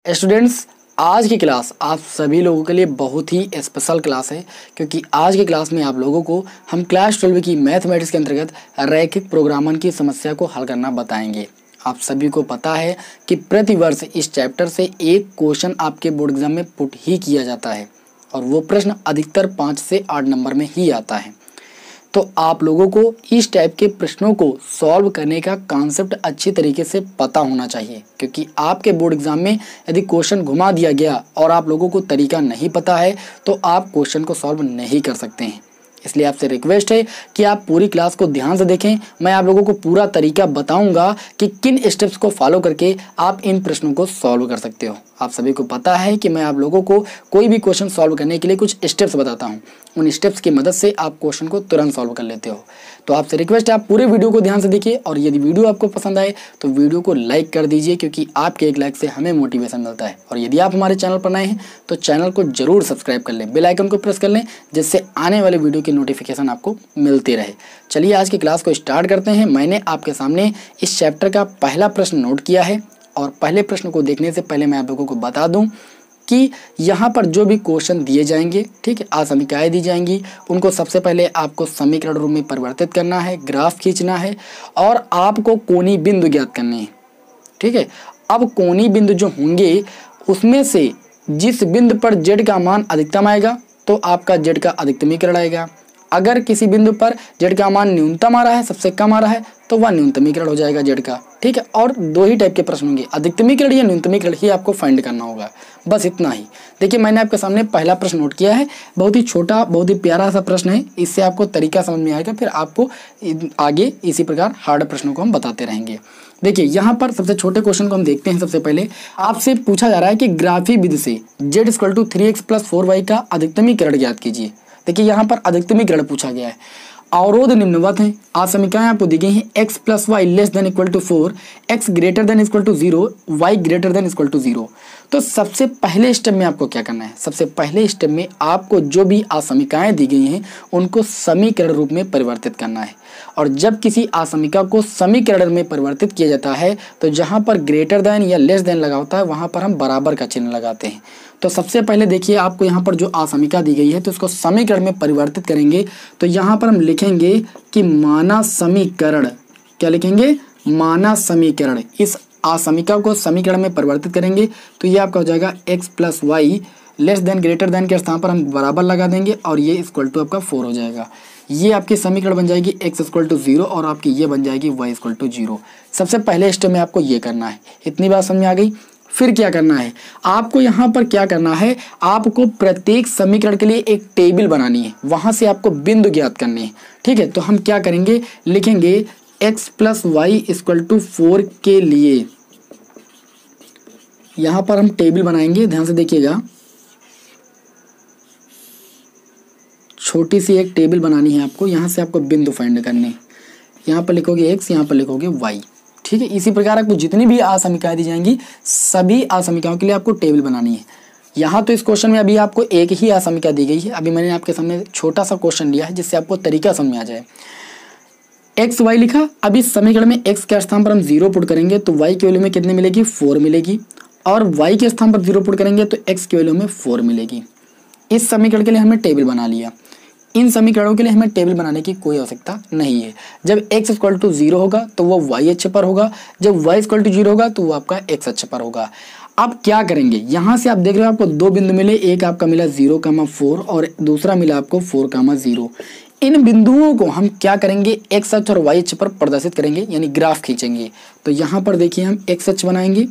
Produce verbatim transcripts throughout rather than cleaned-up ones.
Students, आज की class आप सभी लोगों के लिए बहुत ही स्पेशल क्लास है, क्योंकि आज की क्लास में आप लोगों को हम क्लास ट्वेल्व की मैथमेटिक्स के अंतर्गत रैखिक प्रोग्रामन की समस्या को हल करना बताएंगे। आप सभी को पता है कि प्रतिवर्ष इस चैप्टर से एक क्वेश्चन आपके बोर्ड एग्जाम में पुट ही किया जाता है और वो प्रश्न अधिकतर पाँच से आठ नंबर में ही आता है। तो आप लोगों को इस टाइप के प्रश्नों को सॉल्व करने का कॉन्सेप्ट अच्छी तरीके से पता होना चाहिए, क्योंकि आपके बोर्ड एग्जाम में यदि क्वेश्चन घुमा दिया गया और आप लोगों को तरीका नहीं पता है तो आप क्वेश्चन को सॉल्व नहीं कर सकते हैं। इसलिए आपसे रिक्वेस्ट है कि आप पूरी क्लास को ध्यान से देखें। मैं आप लोगों को पूरा तरीका बताऊंगा कि किन स्टेप्स को फॉलो करके आप इन प्रश्नों को सॉल्व कर सकते हो। आप सभी को पता है कि मैं आप लोगों को कोई भी क्वेश्चन सॉल्व करने के लिए कुछ स्टेप्स बताता हूं, उन स्टेप्स की मदद से आप क्वेश्चन को तुरंत सॉल्व कर लेते हो। तो आपसे रिक्वेस्ट है आप पूरे वीडियो को ध्यान से देखिए, और यदि वीडियो आपको पसंद आए तो वीडियो को लाइक कर दीजिए, क्योंकि आपके एक लाइक से हमें मोटिवेशन मिलता है। और यदि आप हमारे चैनल पर नए हैं तो चैनल को जरूर सब्सक्राइब कर लें, बेल आइकन को प्रेस कर लें, जिससे आने वाले वीडियो की नोटिफिकेशन आपको मिलती रहे। चलिए आज की क्लास को स्टार्ट करते हैं। मैंने आपके सामने इस चैप्टर का पहला प्रश्न नोट किया है, और पहले प्रश्न को देखने से पहले मैं आप लोगों को बता दूं कि यहाँ पर जो भी क्वेश्चन दिए जाएंगे, ठीक है, आसमिकाएँ दी जाएंगी, उनको सबसे पहले आपको समीकरण रूप में परिवर्तित करना है, ग्राफ खींचना है और आपको कोणीय बिंदु ज्ञात करने हैं। ठीक है, अब कोणीय बिंदु जो होंगे उसमें से जिस बिंदु पर जेड का मान अधिकतम आएगा तो आपका जेड का अधिकतमीकरण आएगा। अगर किसी बिंदु पर जेड का मान न्यूनतम आ रहा है, सबसे कम आ रहा है, तो वह न्यूनतमीकरण हो जाएगा जेड का। ठीक है, और दो ही टाइप के प्रश्न होंगे, अधिकतमीकरण या न्यूनतमीकरण ही आपको फाइंड करना होगा, बस इतना ही। देखिए मैंने आपके सामने पहला प्रश्न नोट किया है, बहुत ही छोटा बहुत ही प्यारा सा प्रश्न है, इससे आपको तरीका समझ में आएगा, फिर आपको आगे इसी प्रकार हार्ड प्रश्नों को हम बताते रहेंगे। देखिए यहाँ पर सबसे छोटे क्वेश्चन को हम देखते हैं। सबसे पहले आपसे पूछा जा रहा है कि ग्राफी विधि से Z equal to three x plus four Y का अधिकतमीकरण ज्ञात कीजिए। देखिए यहाँ पर अधिकतमीकरण पूछा गया है, अवरोध निम्नवत है, आसमिकाएं आपको दी गई हैं, x plus Y less than equal to four, X greater than equal to zero, Y greater than equal to zero. तो सबसे पहले स्टेप में आपको क्या करना है, सबसे पहले स्टेप में आपको जो भी आसमिकाएं दी गई हैं उनको समीकरण रूप में परिवर्तित करना है। और जब किसी आसमिका को समीकरण में परिवर्तित किया जाता है तो जहाँ पर ग्रेटर देन या लेस देन लगा होता है वहाँ पर हम बराबर का चिन्ह लगाते हैं। तो सबसे पहले देखिए आपको यहाँ पर जो आसमिका दी गई है तो उसको समीकरण में परिवर्तित करेंगे। तो यहाँ पर हम लिखेंगे कि माना समीकरण, क्या लिखेंगे, माना समीकरण। इस आसमिका को समीकरण में परिवर्तित करेंगे तो ये आपका हो जाएगा X plus Y less than greater than के स्थान पर हम बराबर लगा देंगे और ये इक्वल टू आपका फोर हो जाएगा। ये आपकी समीकरण बन जाएगी एक्स इक्वल टू जीरो और आपकी ये बन जाएगी वाई इक्वल टू जीरो। सबसे पहले स्टेप में आपको ये करना है। इतनी बात समझ में आ गई। फिर क्या करना है, आपको यहाँ पर क्या करना है, आपको प्रत्येक समीकरण के लिए एक टेबल बनानी है, वहां से आपको बिंदु ज्ञात करने हैं। ठीक है, तो हम क्या करेंगे, लिखेंगे x plus Y equal to four के लिए यहाँ पर हम टेबल बनाएंगे। ध्यान से देखिएगा, छोटी सी एक टेबल बनानी है आपको, यहाँ से आपको बिंदु फाइंड करने, यहाँ पर लिखोगे x, यहाँ पर लिखोगे y। ठीक है, इसी प्रकार आपको जितनी भी आसमिकाएं दी जाएंगी सभी आसमिकाओं के लिए आपको टेबल बनानी है। यहाँ तो इस क्वेश्चन में अभी आपको एक ही आसमिका दी गई है, अभी मैंने आपके सामने छोटा सा क्वेश्चन लिया है जिससे आपको तरीका समझ में आ जाए। एक्स वाई लिखा, अब इस समीकरण में एक्स के स्थान पर हम जीरो पुट करेंगे तो वाई की वैल्यू में कितनी मिलेगी, फोर मिलेगी, और वाई के स्थान पर जीरो पुट करेंगे तो एक्स की वैल्यू में फोर मिलेगी। इस समीकरण के लिए हमने टेबल बना लिया। इन समीकरणों के लिए हमें टेबल बनाने की कोई आवश्यकता नहीं है। जब x इक्वल टू जीरो होगा तो वो y अक्ष पर होगा, जब y इक्वल टू जीरो होगा तो वो आपका x अक्ष पर होगा। अब क्या करेंगे, यहाँ से आप देख रहे हो आपको दो बिंदु मिले, एक आपका मिला जीरो कामा फोर और दूसरा मिला आपको फोर कामा जीरो। इन बिंदुओं को हम क्या करेंगे, x अक्ष और y अक्ष पर प्रदर्शित करेंगे, यानी ग्राफ खींचेंगे। तो यहाँ पर देखिए हम x अक्ष बनाएंगे,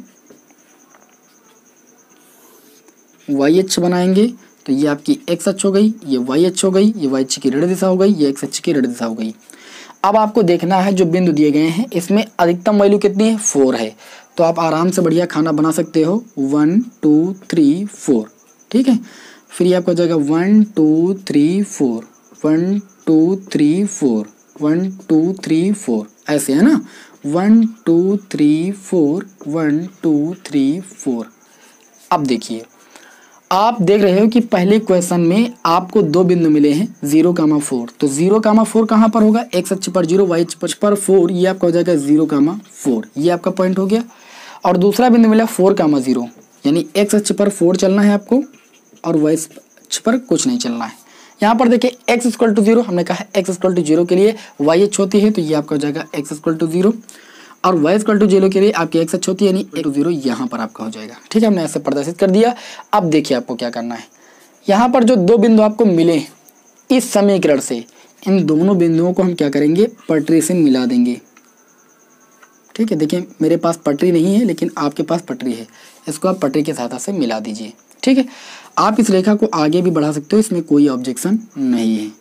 y अक्ष बनाएंगे, तो ये आपकी x अक्ष हो गई, ये y अक्ष हो गई, ये y अक्ष की ऋण दिशा हो गई, ये x अक्ष की ऋण दिशा हो गई। अब आपको देखना है जो बिंदु दिए गए हैं इसमें अधिकतम वैल्यू कितनी है, फोर है। तो आप आराम से बढ़िया खाना बना सकते हो, वन टू थ्री फोर। ठीक है, फिर ये आपका हो जाएगा one two three four, one two three four, one two three four, ऐसे है ना, one two three four, one two three four. अब देखिए आप देख रहे हो कि पहले क्वेश्चन में आपको दो बिंदु मिले हैं, जीरो कामा फोर। तो जीरो कामा फोर कहाँ पर होगा, एक्स अक्ष पर जीरो, वाई अक्ष पर फोर, ये आपका हो जाएगा जीरो कामा फोर, ये आपका पॉइंट हो गया। और दूसरा बिंदु मिला फोर कामा जीरो, यानी एक्स अक्ष पर फोर चलना है आपको और वाई अक्ष पर कुछ नहीं चलना है। यहाँ पर देखिए एक्स इक्वल टू जीरो, हमने कहा एक्स इक्वल टू जीरो के लिए वाई अक्ष होती है, तो ये आपका हो जाएगा एक्स इक्वल टू जीरो, और वाई इक्वल टू जीरो के लिए आपकी एक्स अक्ष होती है, यानी एक जीरो यहाँ पर आपका हो जाएगा। ठीक है, हमने ऐसे प्रदर्शित कर दिया। अब देखिए आपको क्या करना है, यहाँ पर जो दो बिंदु आपको मिले इस समीकरण से, इन दोनों बिंदुओं को हम क्या करेंगे, पटरी से मिला देंगे। ठीक है, देखिए मेरे पास पटरी नहीं है लेकिन आपके पास पटरी है, इसको आप पटरी की सहायता से मिला दीजिए। ठीक है, आप इस रेखा को आगे भी बढ़ा सकते हो, इसमें कोई ऑब्जेक्शन नहीं है।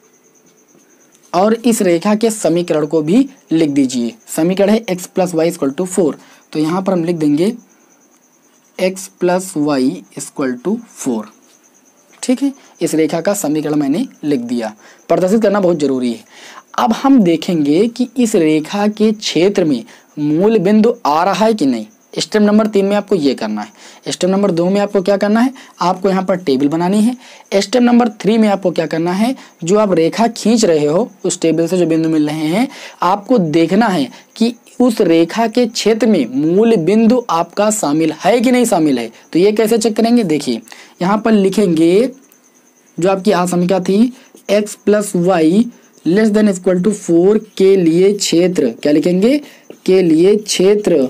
और इस रेखा के समीकरण को भी लिख दीजिए। समीकरण है x plus Y equal to four, तो यहाँ पर हम लिख देंगे X plus Y equal to four. ठीक है, इस रेखा का समीकरण मैंने लिख दिया। प्रदर्शित करना बहुत जरूरी है। अब हम देखेंगे कि इस रेखा के क्षेत्र में मूल बिंदु आ रहा है कि नहीं। स्टेप नंबर तीन में आपको ये करना है। स्टेप नंबर दो में आपको क्या करना है, आपको यहाँ पर टेबल बनानी है। स्टेप नंबर थ्री में आपको क्या करना है, जो आप रेखा खींच रहे हो उस टेबल से जो बिंदु मिल रहे हैं, आपको देखना है कि उस रेखा के क्षेत्र में मूल बिंदु आपका शामिल है कि नहीं शामिल है। तो ये कैसे चेक करेंगे, देखिए यहाँ पर लिखेंगे जो आपकी आसमिका थी X plus Y less than equal to four के लिए क्षेत्र, क्या लिखेंगे, के लिए क्षेत्र।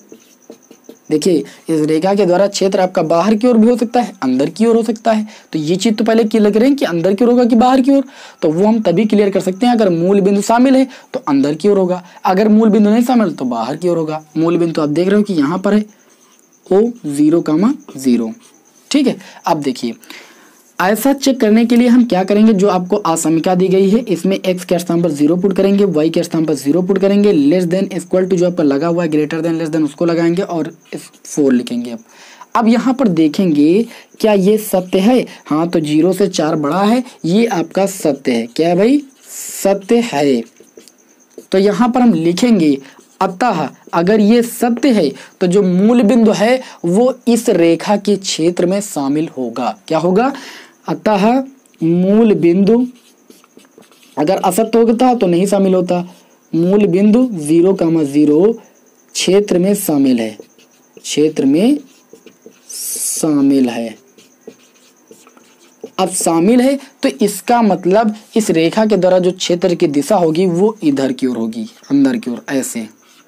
देखिए इस रेखा के द्वारा क्षेत्र आपका बाहर की ओर भी हो सकता है, अंदर की ओर हो सकता है। तो ये चीज तो पहले क्लियर करें कि अंदर की ओर होगा कि बाहर की ओर, तो वो हम तभी क्लियर कर सकते हैं अगर मूल बिंदु शामिल है तो अंदर की ओर होगा, अगर मूल बिंदु नहीं शामिल तो बाहर की ओर होगा। मूल बिंदु आप देख रहे हो कि यहाँ पर है ओ जीरो कामा जीरो। ठीक है, अब देखिए ऐसा चेक करने के लिए हम क्या करेंगे, जो आपको आसमिका दी गई है इसमें x के स्थान पर जीरो पुट करेंगे, y के स्थान पर जीरो पुट करेंगे, लेस देन इक्वल टू जो आपका लगा हुआ है ग्रेटर देन लेस देन उसको लगाएंगे और इस फोर लिखेंगे। अब अब यहाँ पर देखेंगे क्या ये सत्य है, हाँ तो जीरो से चार बड़ा है, ये आपका सत्य है। क्या भाई, सत्य है। तो यहाँ पर हम लिखेंगे अतः अगर ये सत्य है तो जो मूल बिंदु है वो इस रेखा के क्षेत्र में शामिल होगा। क्या होगा, अतः मूल बिंदु, अगर असत्य होता तो नहीं शामिल होता, मूल बिंदु जीरो कामा जीरो क्षेत्र में शामिल है, क्षेत्र में शामिल है। अब शामिल है तो इसका मतलब इस रेखा के द्वारा जो क्षेत्र की दिशा होगी वो इधर की ओर होगी, अंदर की ओर, ऐसे।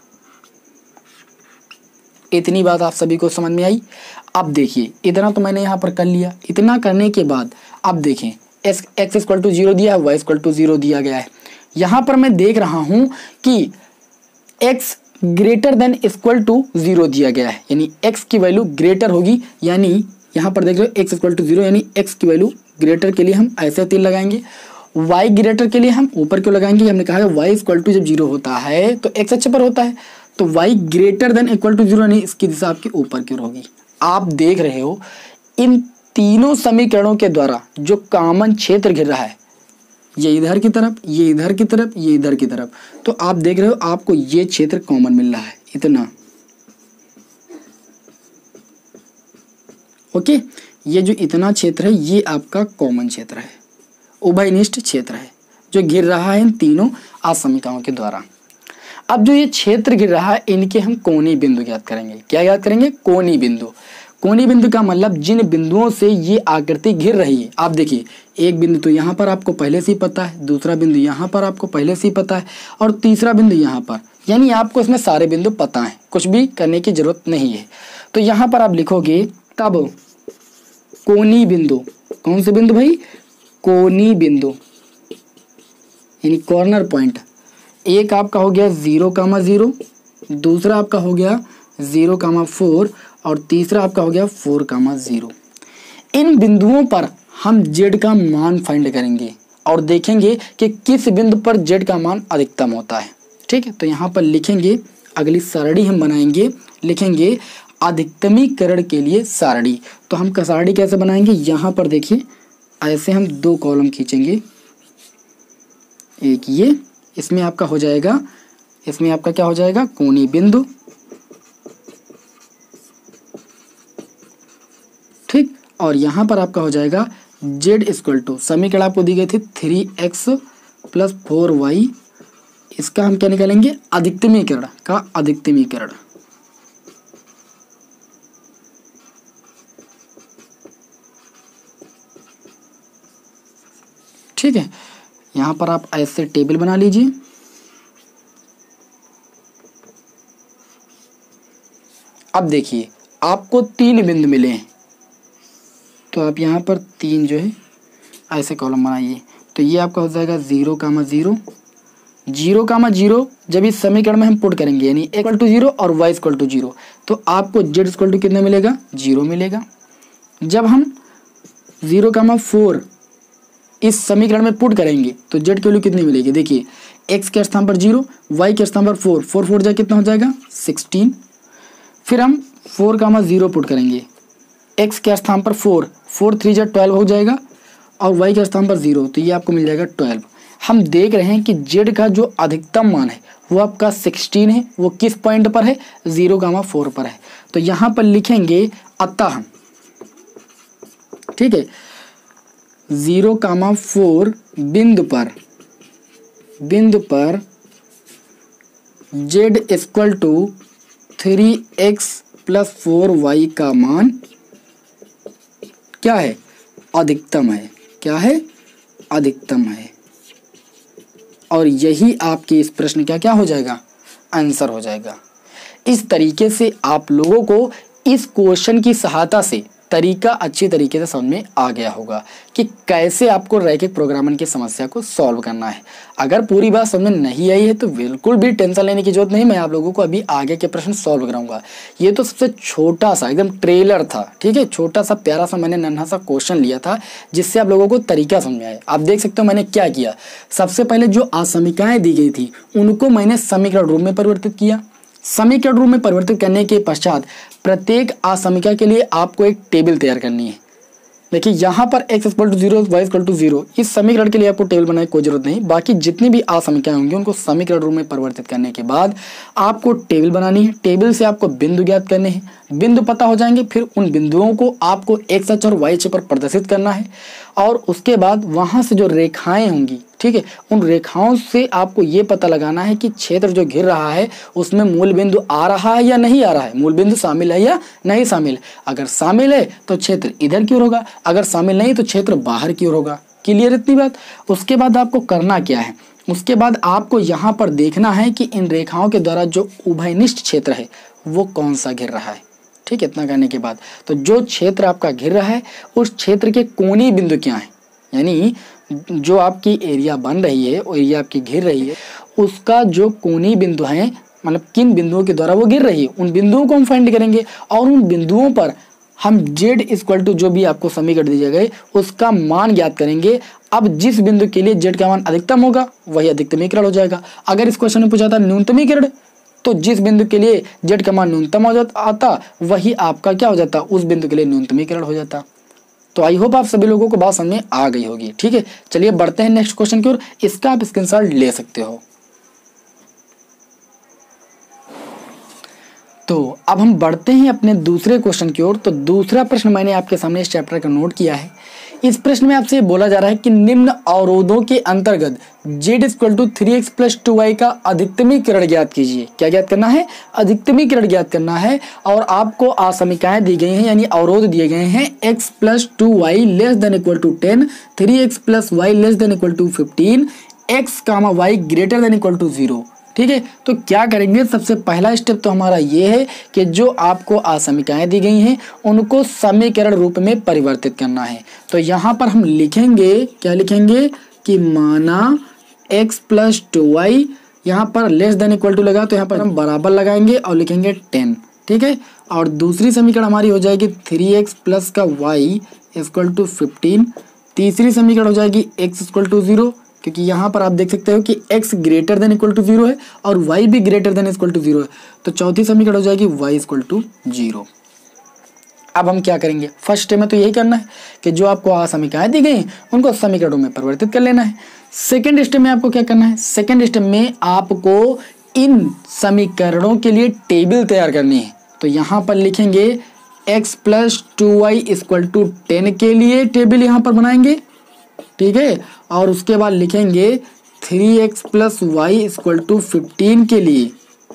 इतनी बात आप सभी को समझ में आई। अब देखिए इतना तो मैंने यहाँ पर कर लिया। इतना करने के बाद अब देखें X X equal to zero दिया है, वाई इक्वल टू जीरो दिया गया है। यहाँ पर मैं देख रहा हूँ कि X greater than equal to zero दिया गया है, यानी एक्स की वैल्यू ग्रेटर होगी, यानी यहाँ पर देख रहे हो एक्स इक्वल टू जीरो, यानी एक्स की वैल्यू ग्रेटर के लिए हम ऐसे तीर लगाएंगे। वाई ग्रेटर के लिए हम ऊपर क्यों लगाएंगे, हमने कहा वाई इक्वल टू जब जीरो होता है तो एक्स अक्ष पर होता है, तो y greater than equal to zero यानी इसकी दिशा आपकी ऊपर की ओर होगी। आप देख रहे हो इन तीनों समीकरणों के द्वारा जो कॉमन क्षेत्र घिर रहा है, ये इधर की तरफ, ये इधर की तरफ, ये इधर की तरफ, तो आप देख रहे हो आपको ये क्षेत्र कॉमन मिल रहा है, इतना। ओके, ये जो इतना क्षेत्र है ये आपका कॉमन क्षेत्र है, उभयनिष्ठ क्षेत्र है जो घिर रहा है इन तीनों आसमिकाओं के द्वारा। अब जो ये क्षेत्र घिर रहा है इनके हम कोणीय बिंदु ज्ञात करेंगे। क्या याद करेंगे, कोणीय बिंदु। कोणीय बिंदु का मतलब जिन बिंदुओं से ये आकृति घिर रही है। आप देखिए एक बिंदु तो यहाँ पर आपको पहले से ही पता है, दूसरा बिंदु यहाँ पर आपको पहले से ही पता है, और तीसरा बिंदु यहाँ पर, यानी आपको इसमें सारे बिंदु पता है, कुछ भी करने की जरूरत नहीं है। तो यहाँ पर आप लिखोगे तब कोणीय बिंदु, कौन से बिंदु भाई, कोणीय बिंदु यानी कॉर्नर पॉइंट। एक आपका हो गया जीरो कामा जीरो, दूसरा आपका हो गया जीरो कामा फोर, और तीसरा आपका हो गया फोर कामा जीरो। इन बिंदुओं पर हम जेड का मान फाइंड करेंगे और देखेंगे कि किस बिंदु पर जेड का मान अधिकतम होता है। ठीक है, तो यहाँ पर लिखेंगे, अगली सारणी हम बनाएंगे, लिखेंगे अधिकतमीकरण के लिए सारणी। तो हम सारणी कैसे बनाएंगे, यहाँ पर देखिए ऐसे हम दो कॉलम खींचेंगे, एक ये, इसमें आपका हो जाएगा, इसमें आपका क्या हो जाएगा, कोणीय बिंदु। ठीक, और यहाँ पर आपका हो जाएगा z इक्वल टू, समीकरण आपको दी गई थी three x plus four Y, इसका हम क्या निकालेंगे, अधिकतमीकरण का अधिकतमीकरण। ठीक है, यहाँ पर आप ऐसे टेबल बना लीजिए। अब देखिए आपको तीन बिंदु मिले हैं, तो आप यहाँ पर तीन जो है ऐसे कॉलम बनाइए। तो ये आपका हो जाएगा zero comma zero, zero comma zero. जब इस समीकरण में हम पुट करेंगे यानी एक्स इक्वल टू जीरो और वाई इक्वल टू जीरो, तो आपको जेड इक्वल टू कितना मिलेगा, जीरो मिलेगा। जब हम जीरो कामा फोर इस समीकरण में पुट करेंगे तो जेड की वैल्यू कितनी मिलेगी, देखिए एक्स के स्थान पर जीरो, वाई के स्थान पर फोर, फोर फोर जाए कितना हो जाएगा सिक्सटीन। फिर हम फोर कामा जीरो पुट करेंगे, एक्स के स्थान पर फोर, फोर थ्री जा ट्वेल्व हो जाएगा, और वाई के स्थान पर जीरो, तो ये आपको मिल जाएगा ट्वेल्व। हम देख रहे हैं कि जेड का जो अधिकतम मान है वो आपका सिक्सटीन है, वो किस पॉइंट पर है, जीरो कामा फोर पर है। तो यहाँ पर लिखेंगे अतः, ठीक है, जीरो कामा फोर बिंदु पर बिंदु पर Z equal to three x plus four Y का मान क्या है, अधिकतम है। क्या है, अधिकतम है। और यही आपके इस प्रश्न का क्या हो जाएगा, आंसर हो जाएगा। इस तरीके से आप लोगों को इस क्वेश्चन की सहायता से तरीका अच्छी तरीके से समझ में आ गया होगा कि कैसे आपको रैखिक प्रोग्रामिंग की समस्या को सॉल्व करना है। अगर पूरी बात समझ में नहीं आई है तो बिल्कुल भी टेंशन लेने की जरूरत नहीं, मैं आप लोगों को अभी आगे के प्रश्न सॉल्व कराऊंगा। ये तो सबसे छोटा सा एकदम ट्रेलर था, ठीक है, छोटा सा प्यारा सा मैंने नन्हा सा क्वेश्चन लिया था जिससे आप लोगों को तरीका समझ में आया। आप देख सकते हो मैंने क्या किया, सबसे पहले जो असमीकाएं दी गई थी उनको मैंने समीकरण रूप में परिवर्तित किया। समीकरण रूप में परिवर्तित करने के पश्चात प्रत्येक असमीका के लिए आपको एक टेबल तैयार करनी है। देखिए यहाँ पर x equal to zero, Y equal to zero, इस समीकरण के लिए आपको टेबल बनाने की कोई जरूरत नहीं। बाकी जितनी भी असमीकाएं होंगी उनको समीकरण रूप में परिवर्तित करने के बाद आपको टेबल बनानी है। टेबल से आपको बिंदु ज्ञात करने हैं, बिंदु पता हो जाएंगे, फिर उन बिंदुओं को आपको एक्स अक्ष और वाई अक्ष पर प्रदर्शित करना है। और उसके बाद वहां से जो रेखाएं होंगी, ठीक है, उन रेखाओं से आपको ये पता लगाना है कि क्षेत्र जो घिर रहा है उसमें मूल बिंदु आ रहा है या नहीं आ रहा है, मूल बिंदु शामिल है या नहीं शामिल है। अगर शामिल है तो क्षेत्र इधर की ओर होगा, अगर शामिल नहीं तो क्षेत्र बाहर की ओर होगा। क्लियर इतनी बात। उसके बाद आपको करना क्या है, उसके बाद आपको यहाँ पर देखना है कि इन रेखाओं के द्वारा जो उभयनिष्ठ क्षेत्र है वो कौन सा घिर रहा है। ठीक है, इतना करने के बाद तो जो क्षेत्र आपका घिर रहा है उस क्षेत्र के कोणीय बिंदु क्या है, यानी जो आपकी एरिया बन रही है, वो एरिया आपकी घिर रही है, उसका जो कोणीय बिंदु है, मतलब किन बिंदुओं के द्वारा वो गिर रही है, उन बिंदुओं को हम फाइंड करेंगे। और उन बिंदुओं पर हम जेड इक्वल टू जो भी आपको समीकरण दिए गए उसका मान ज्ञात करेंगे। अब जिस बिंदु के लिए जेड का मान अधिकतम होगा वही अधिकतमीकरण हो जाएगा। अगर इस क्वेश्चन में पूछा था न्यूनतमीकरण, तो जिस बिंदु के लिए जेड का मान न्यूनतम हो जाता आता वही आपका क्या हो जाता, उस बिंदु के लिए न्यूनतमीकरण हो जाता। तो आई होप आप सभी लोगों को बात समझ में आ गई होगी। ठीक है, चलिए बढ़ते हैं नेक्स्ट क्वेश्चन की ओर। इसका आप स्क्रीनशॉट ले सकते हो। तो अब हम बढ़ते हैं अपने दूसरे क्वेश्चन की ओर। तो दूसरा प्रश्न मैंने आपके सामने इस चैप्टर का नोट किया है। इस प्रश्न में आपसे बोला जा रहा है कि निम्न अवरोधों के अंतर्गत z equal to three x plus two Y का अधिकतमीकरण ज्ञात कीजिए। क्या ज्ञात करना है, अधिकतमीकरण ज्ञात करना है। और आपको असमीकाएं दी गई हैं, यानी अवरोध दिए गए हैं x plus two Y less than equal to ten, three x plus Y less than equal to fifteen, X comma Y greater than equal to zero. ठीक है, तो क्या करेंगे, सबसे पहला स्टेप तो हमारा ये है कि जो आपको असमीकाएं दी गई हैं उनको समीकरण रूप में परिवर्तित करना है। तो यहाँ पर हम लिखेंगे, क्या लिखेंगे कि माना x प्लस टू वाई, यहाँ पर लेस देन इक्वल टू लगा तो यहाँ पर हम बराबर लगाएंगे और लिखेंगे टेन। ठीक है, और दूसरी समीकरण हमारी हो जाएगी थ्री एक्स प्लस का वाई इक्वल टू फिफ्टीन। तीसरी समीकरण हो जाएगी x इक्वल टू जीरो, क्योंकि यहाँ पर आप देख सकते हो कि x greater than equal to zero है और y भी greater than equal to zero है। तो चौथी समीकरण हो जाएगी y इक्वल टू जीरो। अब हम क्या करेंगे, फर्स्ट स्टेप में तो यही करना है कि जो आपको असमीकाएं दी गई उनको समीकरणों में परिवर्तित कर लेना है। सेकेंड स्टेप में आपको क्या करना है, सेकेंड स्टेप में आपको इन समीकरणों के लिए टेबल तैयार करनी है। तो यहाँ पर लिखेंगे x plus two Y equal to ten के लिए टेबल यहाँ पर बनाएंगे। ठीक है, और उसके बाद लिखेंगे three x plus Y equal to fifteen के लिए।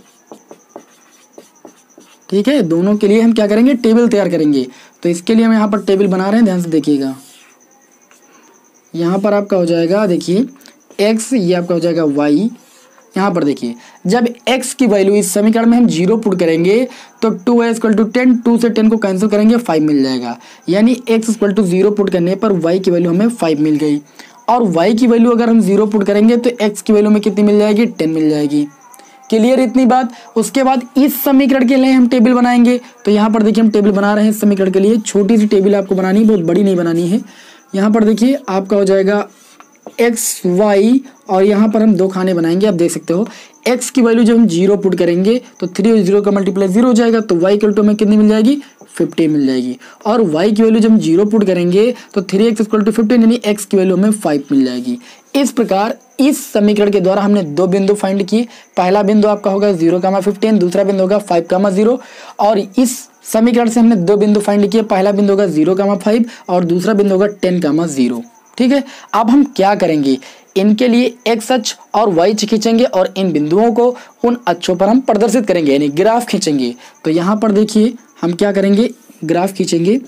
ठीक है, दोनों के लिए हम क्या करेंगे, टेबल तैयार करेंगे। तो इसके लिए हम यहाँ पर टेबल बना रहे हैं, ध्यान से देखिएगा। यहाँ पर आपका हो जाएगा देखिए x, ये आपका हो जाएगा y। यहाँ पर देखिए जब x की वैल्यू इस समीकरण में हम जीरो पुट करेंगे तो two Y equal to ten, two से टेन को कैंसिल करेंगे फाइव मिल जाएगा, यानी x equal to zero put करने पर y की वैल्यू हमें फाइव मिल गई। और y की वैल्यू अगर हम जीरो पुट करेंगे तो x की वैल्यू में कितनी मिल जाएगी, टेन मिल जाएगी। क्लियर इतनी बात। उसके बाद इस समीकरण के लिए हम टेबल बनाएंगे। तो यहाँ पर देखिए हम टेबल बना रहे हैं इस समीकरण के लिए, छोटी सी टेबल आपको बनानी है, बहुत बड़ी नहीं बनानी है। यहाँ पर देखिए आपका हो जाएगा एक्स वाई, और यहाँ पर हम दो खाने बनाएंगे। आप देख सकते हो x की वैल्यू जब हम जीरो पुट करेंगे तो थ्री और जीरो का मल्टीप्लाई जीरो हो जाएगा, तो y इक्वल टू हमें कितनी मिल जाएगी, फिफ्टी मिल जाएगी। और y की वैल्यू जब हम जीरो पुट करेंगे तो three x equal to fifteen, यानी x की वैल्यू हमें फाइव मिल जाएगी। इस प्रकार इस समीकरण के द्वारा हमने दो बिंदु फाइंड किए। पहला बिंदु आपका होगा जीरो कामा फिफ्टीन, दूसरा बिंदु होगा फाइव कामा जीरो। और इस समीकरण से हमने दो बिंदु फाइंड किए, पहला बिंदु होगा जीरो कामा फाइव और दूसरा बिंदु होगा टेन कामा जीरो। ठीक है, अब हम क्या करेंगे, इनके लिए एक्स अक्ष और वाई अक्ष खींचेंगे और इन बिंदुओं को उन अक्षों पर हम प्रदर्शित करेंगे, यानी ग्राफ खींचेंगे। तो यहाँ पर देखिए हम क्या करेंगे, ग्राफ खींचेंगे।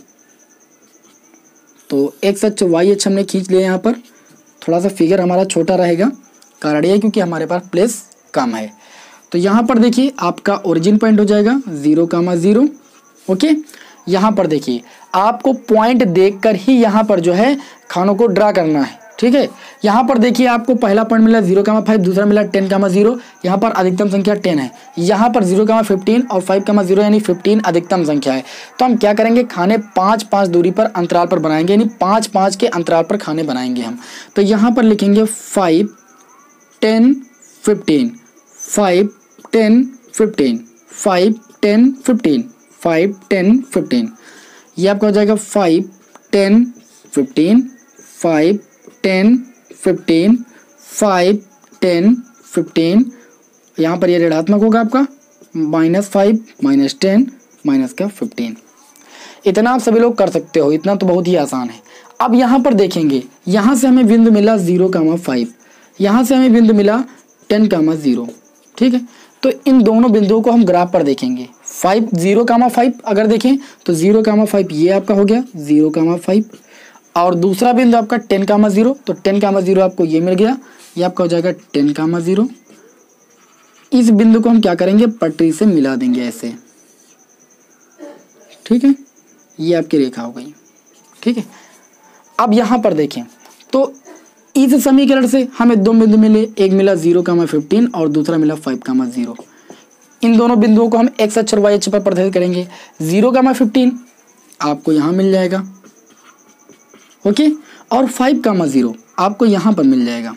तो एक्स अक्ष वाई अक्ष हमने खींच लिया। यहाँ पर थोड़ा सा फिगर हमारा छोटा रहेगा, कारण यह क्योंकि हमारे पास प्लेस कम है। तो यहाँ पर देखिए आपका ओरिजिन पॉइंट हो जाएगा जीरो कामा जीरो। ओके, यहाँ पर देखिए आपको पॉइंट देखकर ही यहाँ पर जो है खानों को ड्रा करना है। ठीक है, यहाँ पर देखिए आपको पहला पॉइंट मिला जीरो कामा फाइव, दूसरा मिला टेन कामा जीरो। यहाँ पर अधिकतम संख्या टेन है, यहाँ पर जीरो कामा फिफ्टीन और फाइव कामा जीरो यानी फिफ्टीन अधिकतम संख्या है। तो हम क्या करेंगे, खाने पाँच पाँच दूरी पर अंतराल पर बनाएंगे, यानी पाँच पाँच के अंतराल पर खाने बनाएंगे हम। तो यहाँ पर लिखेंगे five ten fifteen, five ten fifteen, five ten fifteen, five ten fifteen. ये आपका हो जाएगा five ten fifteen, five ten fifteen, five ten fifteen. यहाँ पर ये ऋणात्मक होगा आपका, minus five minus ten minus का फिफ्टीन। इतना आप सभी लोग कर सकते हो, इतना तो बहुत ही आसान है। अब यहाँ पर देखेंगे, यहाँ से हमें बिंदु मिला जीरो कामा फाइव, यहाँ से हमें बिंदु मिला टेन कामा जीरो। ठीक है, तो इन दोनों बिंदुओं को हम ग्राफ पर देखेंगे। फाइव जीरो कामा फाइव अगर देखें तो जीरो कामा फाइव ये आपका हो गया जीरो कामा फाइव, और दूसरा बिंदु आपका टेन कामा जीरो, तो टेन कामा जीरो आपको ये मिल गया, ये आपका हो जाएगा टेन कामा जीरो। इस बिंदु को हम क्या करेंगे, पटरी से मिला देंगे ऐसे। ठीक है, ये आपकी रेखा हो गई। ठीक है, अब यहाँ पर देखें तो इस समीकरण से हमें दो बिंदु मिले, एक मिला जीरो कामा फिफ्टीन और दूसरा मिला फाइव कामा जीरो। इन दोनों बिंदुओं को हम एक्स अक्ष और वाई अक्ष पर प्रदर्शित करेंगे। जीरो कामा फिफ्टीन आपको यहाँ मिल जाएगा, ओके, और फाइव कामा जीरो आपको यहाँ पर मिल जाएगा।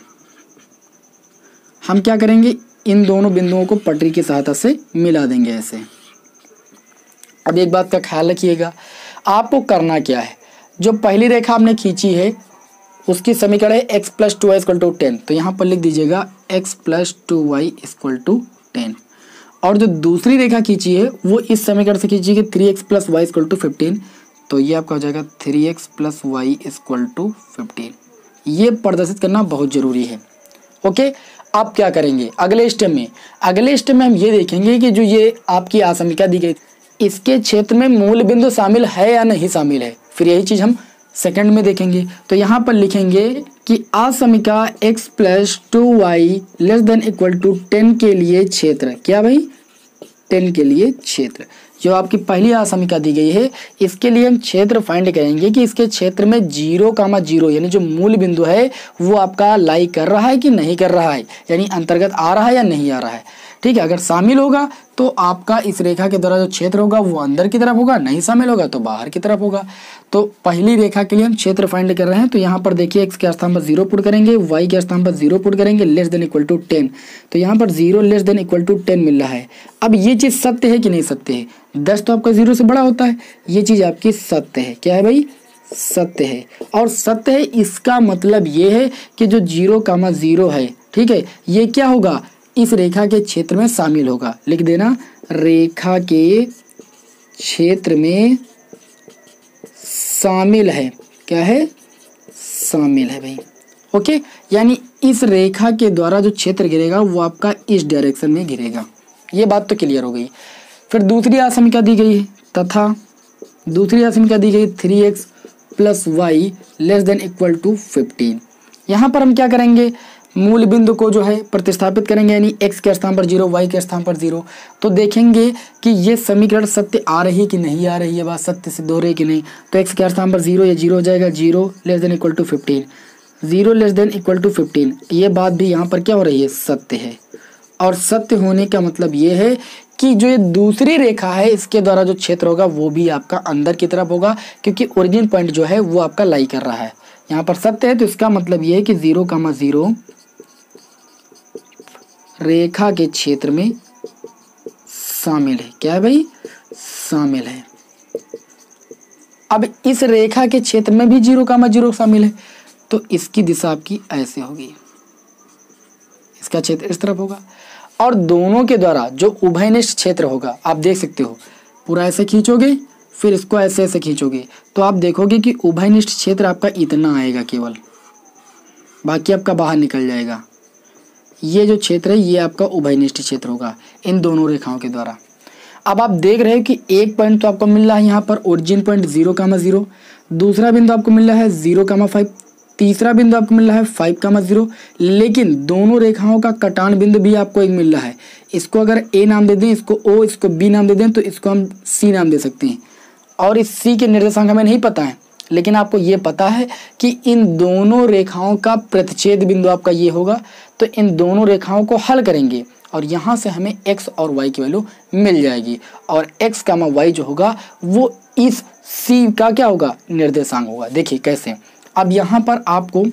हम क्या करेंगे, इन दोनों बिंदुओं को पटरी की सहायता से मिला देंगे ऐसे। अब एक बात का ख्याल रखिएगा, आपको करना क्या है, जो पहली रेखा आपने खींची है उसकी समीकरण है x plus two Y equal to ten, तो यहाँ पर लिख दीजिएगा X plus two Y equal to ten. और जो दूसरी रेखा खींची है वो इस समीकरण से खींची है three x plus Y equal to fifteen, तो ये आपका हो जाएगा three x plus Y equal to fifteen. ये प्रदर्शित करना बहुत जरूरी है। ओके, आप क्या करेंगे अगले स्टेप में, अगले स्टेप में हम ये देखेंगे कि जो ये आपकी आसमिका दी गई इसके क्षेत्र में मूल बिंदु शामिल है या नहीं शामिल है, फिर यही चीज़ हम सेकंड में देखेंगे। तो यहाँ पर लिखेंगे कि आसमिका x plus two Y less than equal to ten के लिए क्षेत्र, क्या भाई, टेन के लिए क्षेत्र, जो आपकी पहली आसमिका दी गई है इसके लिए हम क्षेत्र फाइंड करेंगे कि इसके क्षेत्र में जीरो कामा जीरो यानी जो मूल बिंदु है वो आपका लाई कर रहा है कि नहीं कर रहा है, यानी अंतर्गत आ रहा है या नहीं आ रहा है। ठीक है, अगर शामिल होगा तो आपका इस रेखा के द्वारा जो क्षेत्र होगा वो अंदर की तरफ होगा, नहीं शामिल होगा तो बाहर की तरफ होगा। तो पहली रेखा के लिए हम क्षेत्र फाइंड कर रहे हैं। तो यहाँ पर देखिए एक्स के स्थान पर जीरो पुट करेंगे, वाई के स्थान पर जीरो पुट करेंगे, less than equal to ten. तो यहाँ पर zero less than equal to ten मिल रहा है। अब ये चीज़ सत्य है कि नहीं सत्य है, दस तो आपका जीरो से बड़ा होता है, ये चीज़ आपकी सत्य है। क्या है भाई, सत्य है। और सत्य है इसका मतलब ये है कि जो जीरो कामा जीरो है, ठीक है, ये क्या होगा, इस रेखा के क्षेत्र में शामिल होगा। लिख देना, रेखा के क्षेत्र में शामिल है। क्या है, शामिल है भाई। ओके, यानी इस रेखा के द्वारा जो क्षेत्र गिरेगा वो आपका इस डायरेक्शन में गिरेगा। ये बात तो क्लियर हो गई। फिर दूसरी आसमिका दी गई है तथा दूसरी आसमिका दी गई three x plus Y less than equal to fifteen. यहाँ पर हम क्या करेंगे, मूल बिंदु को जो है प्रतिस्थापित करेंगे, यानी x के स्थान पर जीरो, y के स्थान पर जीरो। तो देखेंगे कि ये समीकरण सत्य आ रही है कि नहीं आ रही है, बात सत्य सिद्ध हो रही है कि नहीं। तो x के स्थान पर जीरो, ये जीरो हो जाएगा, zero less than equal to fifteen, zero less than equal to fifteen. ये बात भी यहाँ पर क्या हो रही है, सत्य है। और सत्य होने का मतलब ये है कि जो ये दूसरी रेखा है इसके द्वारा जो क्षेत्र होगा वो भी आपका अंदर की तरफ होगा, क्योंकि ओरिजिन पॉइंट जो है वो आपका लाई कर रहा है। यहाँ पर सत्य है तो इसका मतलब ये है कि जीरो कामा जीरो रेखा के क्षेत्र में शामिल है। क्या है भाई, शामिल है। अब इस रेखा के क्षेत्र में भी जीरो कामा जीरो शामिल है, तो इसकी दिशा आपकी ऐसे होगी, इसका क्षेत्र इस तरफ होगा। और दोनों के द्वारा जो उभयनिष्ठ क्षेत्र होगा, आप देख सकते हो, पूरा ऐसे खींचोगे फिर इसको ऐसे ऐसे खींचोगे तो आप देखोगे कि उभयनिष्ठ क्षेत्र आपका इतना आएगा केवल, बाकी आपका बाहर निकल जाएगा। ये जो क्षेत्र है ये आपका उभयनिष्ठ क्षेत्र होगा इन दोनों रेखाओं के द्वारा। अब आप देख रहे हो कि एक पॉइंट तो आपको मिल रहा है यहाँ पर origin point zero comma zero, दूसरा बिंदु आपको मिल रहा है जीरो कामा फाइव, तीसरा बिंदु आपको मिल रहा है फाइव कामा जीरो। लेकिन दोनों रेखाओं का कटान बिंदु भी आपको एक मिल रहा है। इसको अगर ए नाम दे दें, इसको ओ, इसको बी नाम दे दें, तो इसको हम सी नाम दे सकते हैं। और इस सी के निर्देशांक हमें नहीं पता है, लेकिन आपको ये पता है कि इन दोनों रेखाओं का प्रतिच्छेद बिंदु आपका ये होगा। तो इन दोनों रेखाओं को हल करेंगे और यहाँ से हमें x और y की वैल्यू मिल जाएगी। और x कामा y जो होगा वो इस c का क्या होगा, निर्देशांक होगा। देखिए कैसे, अब यहाँ पर आपको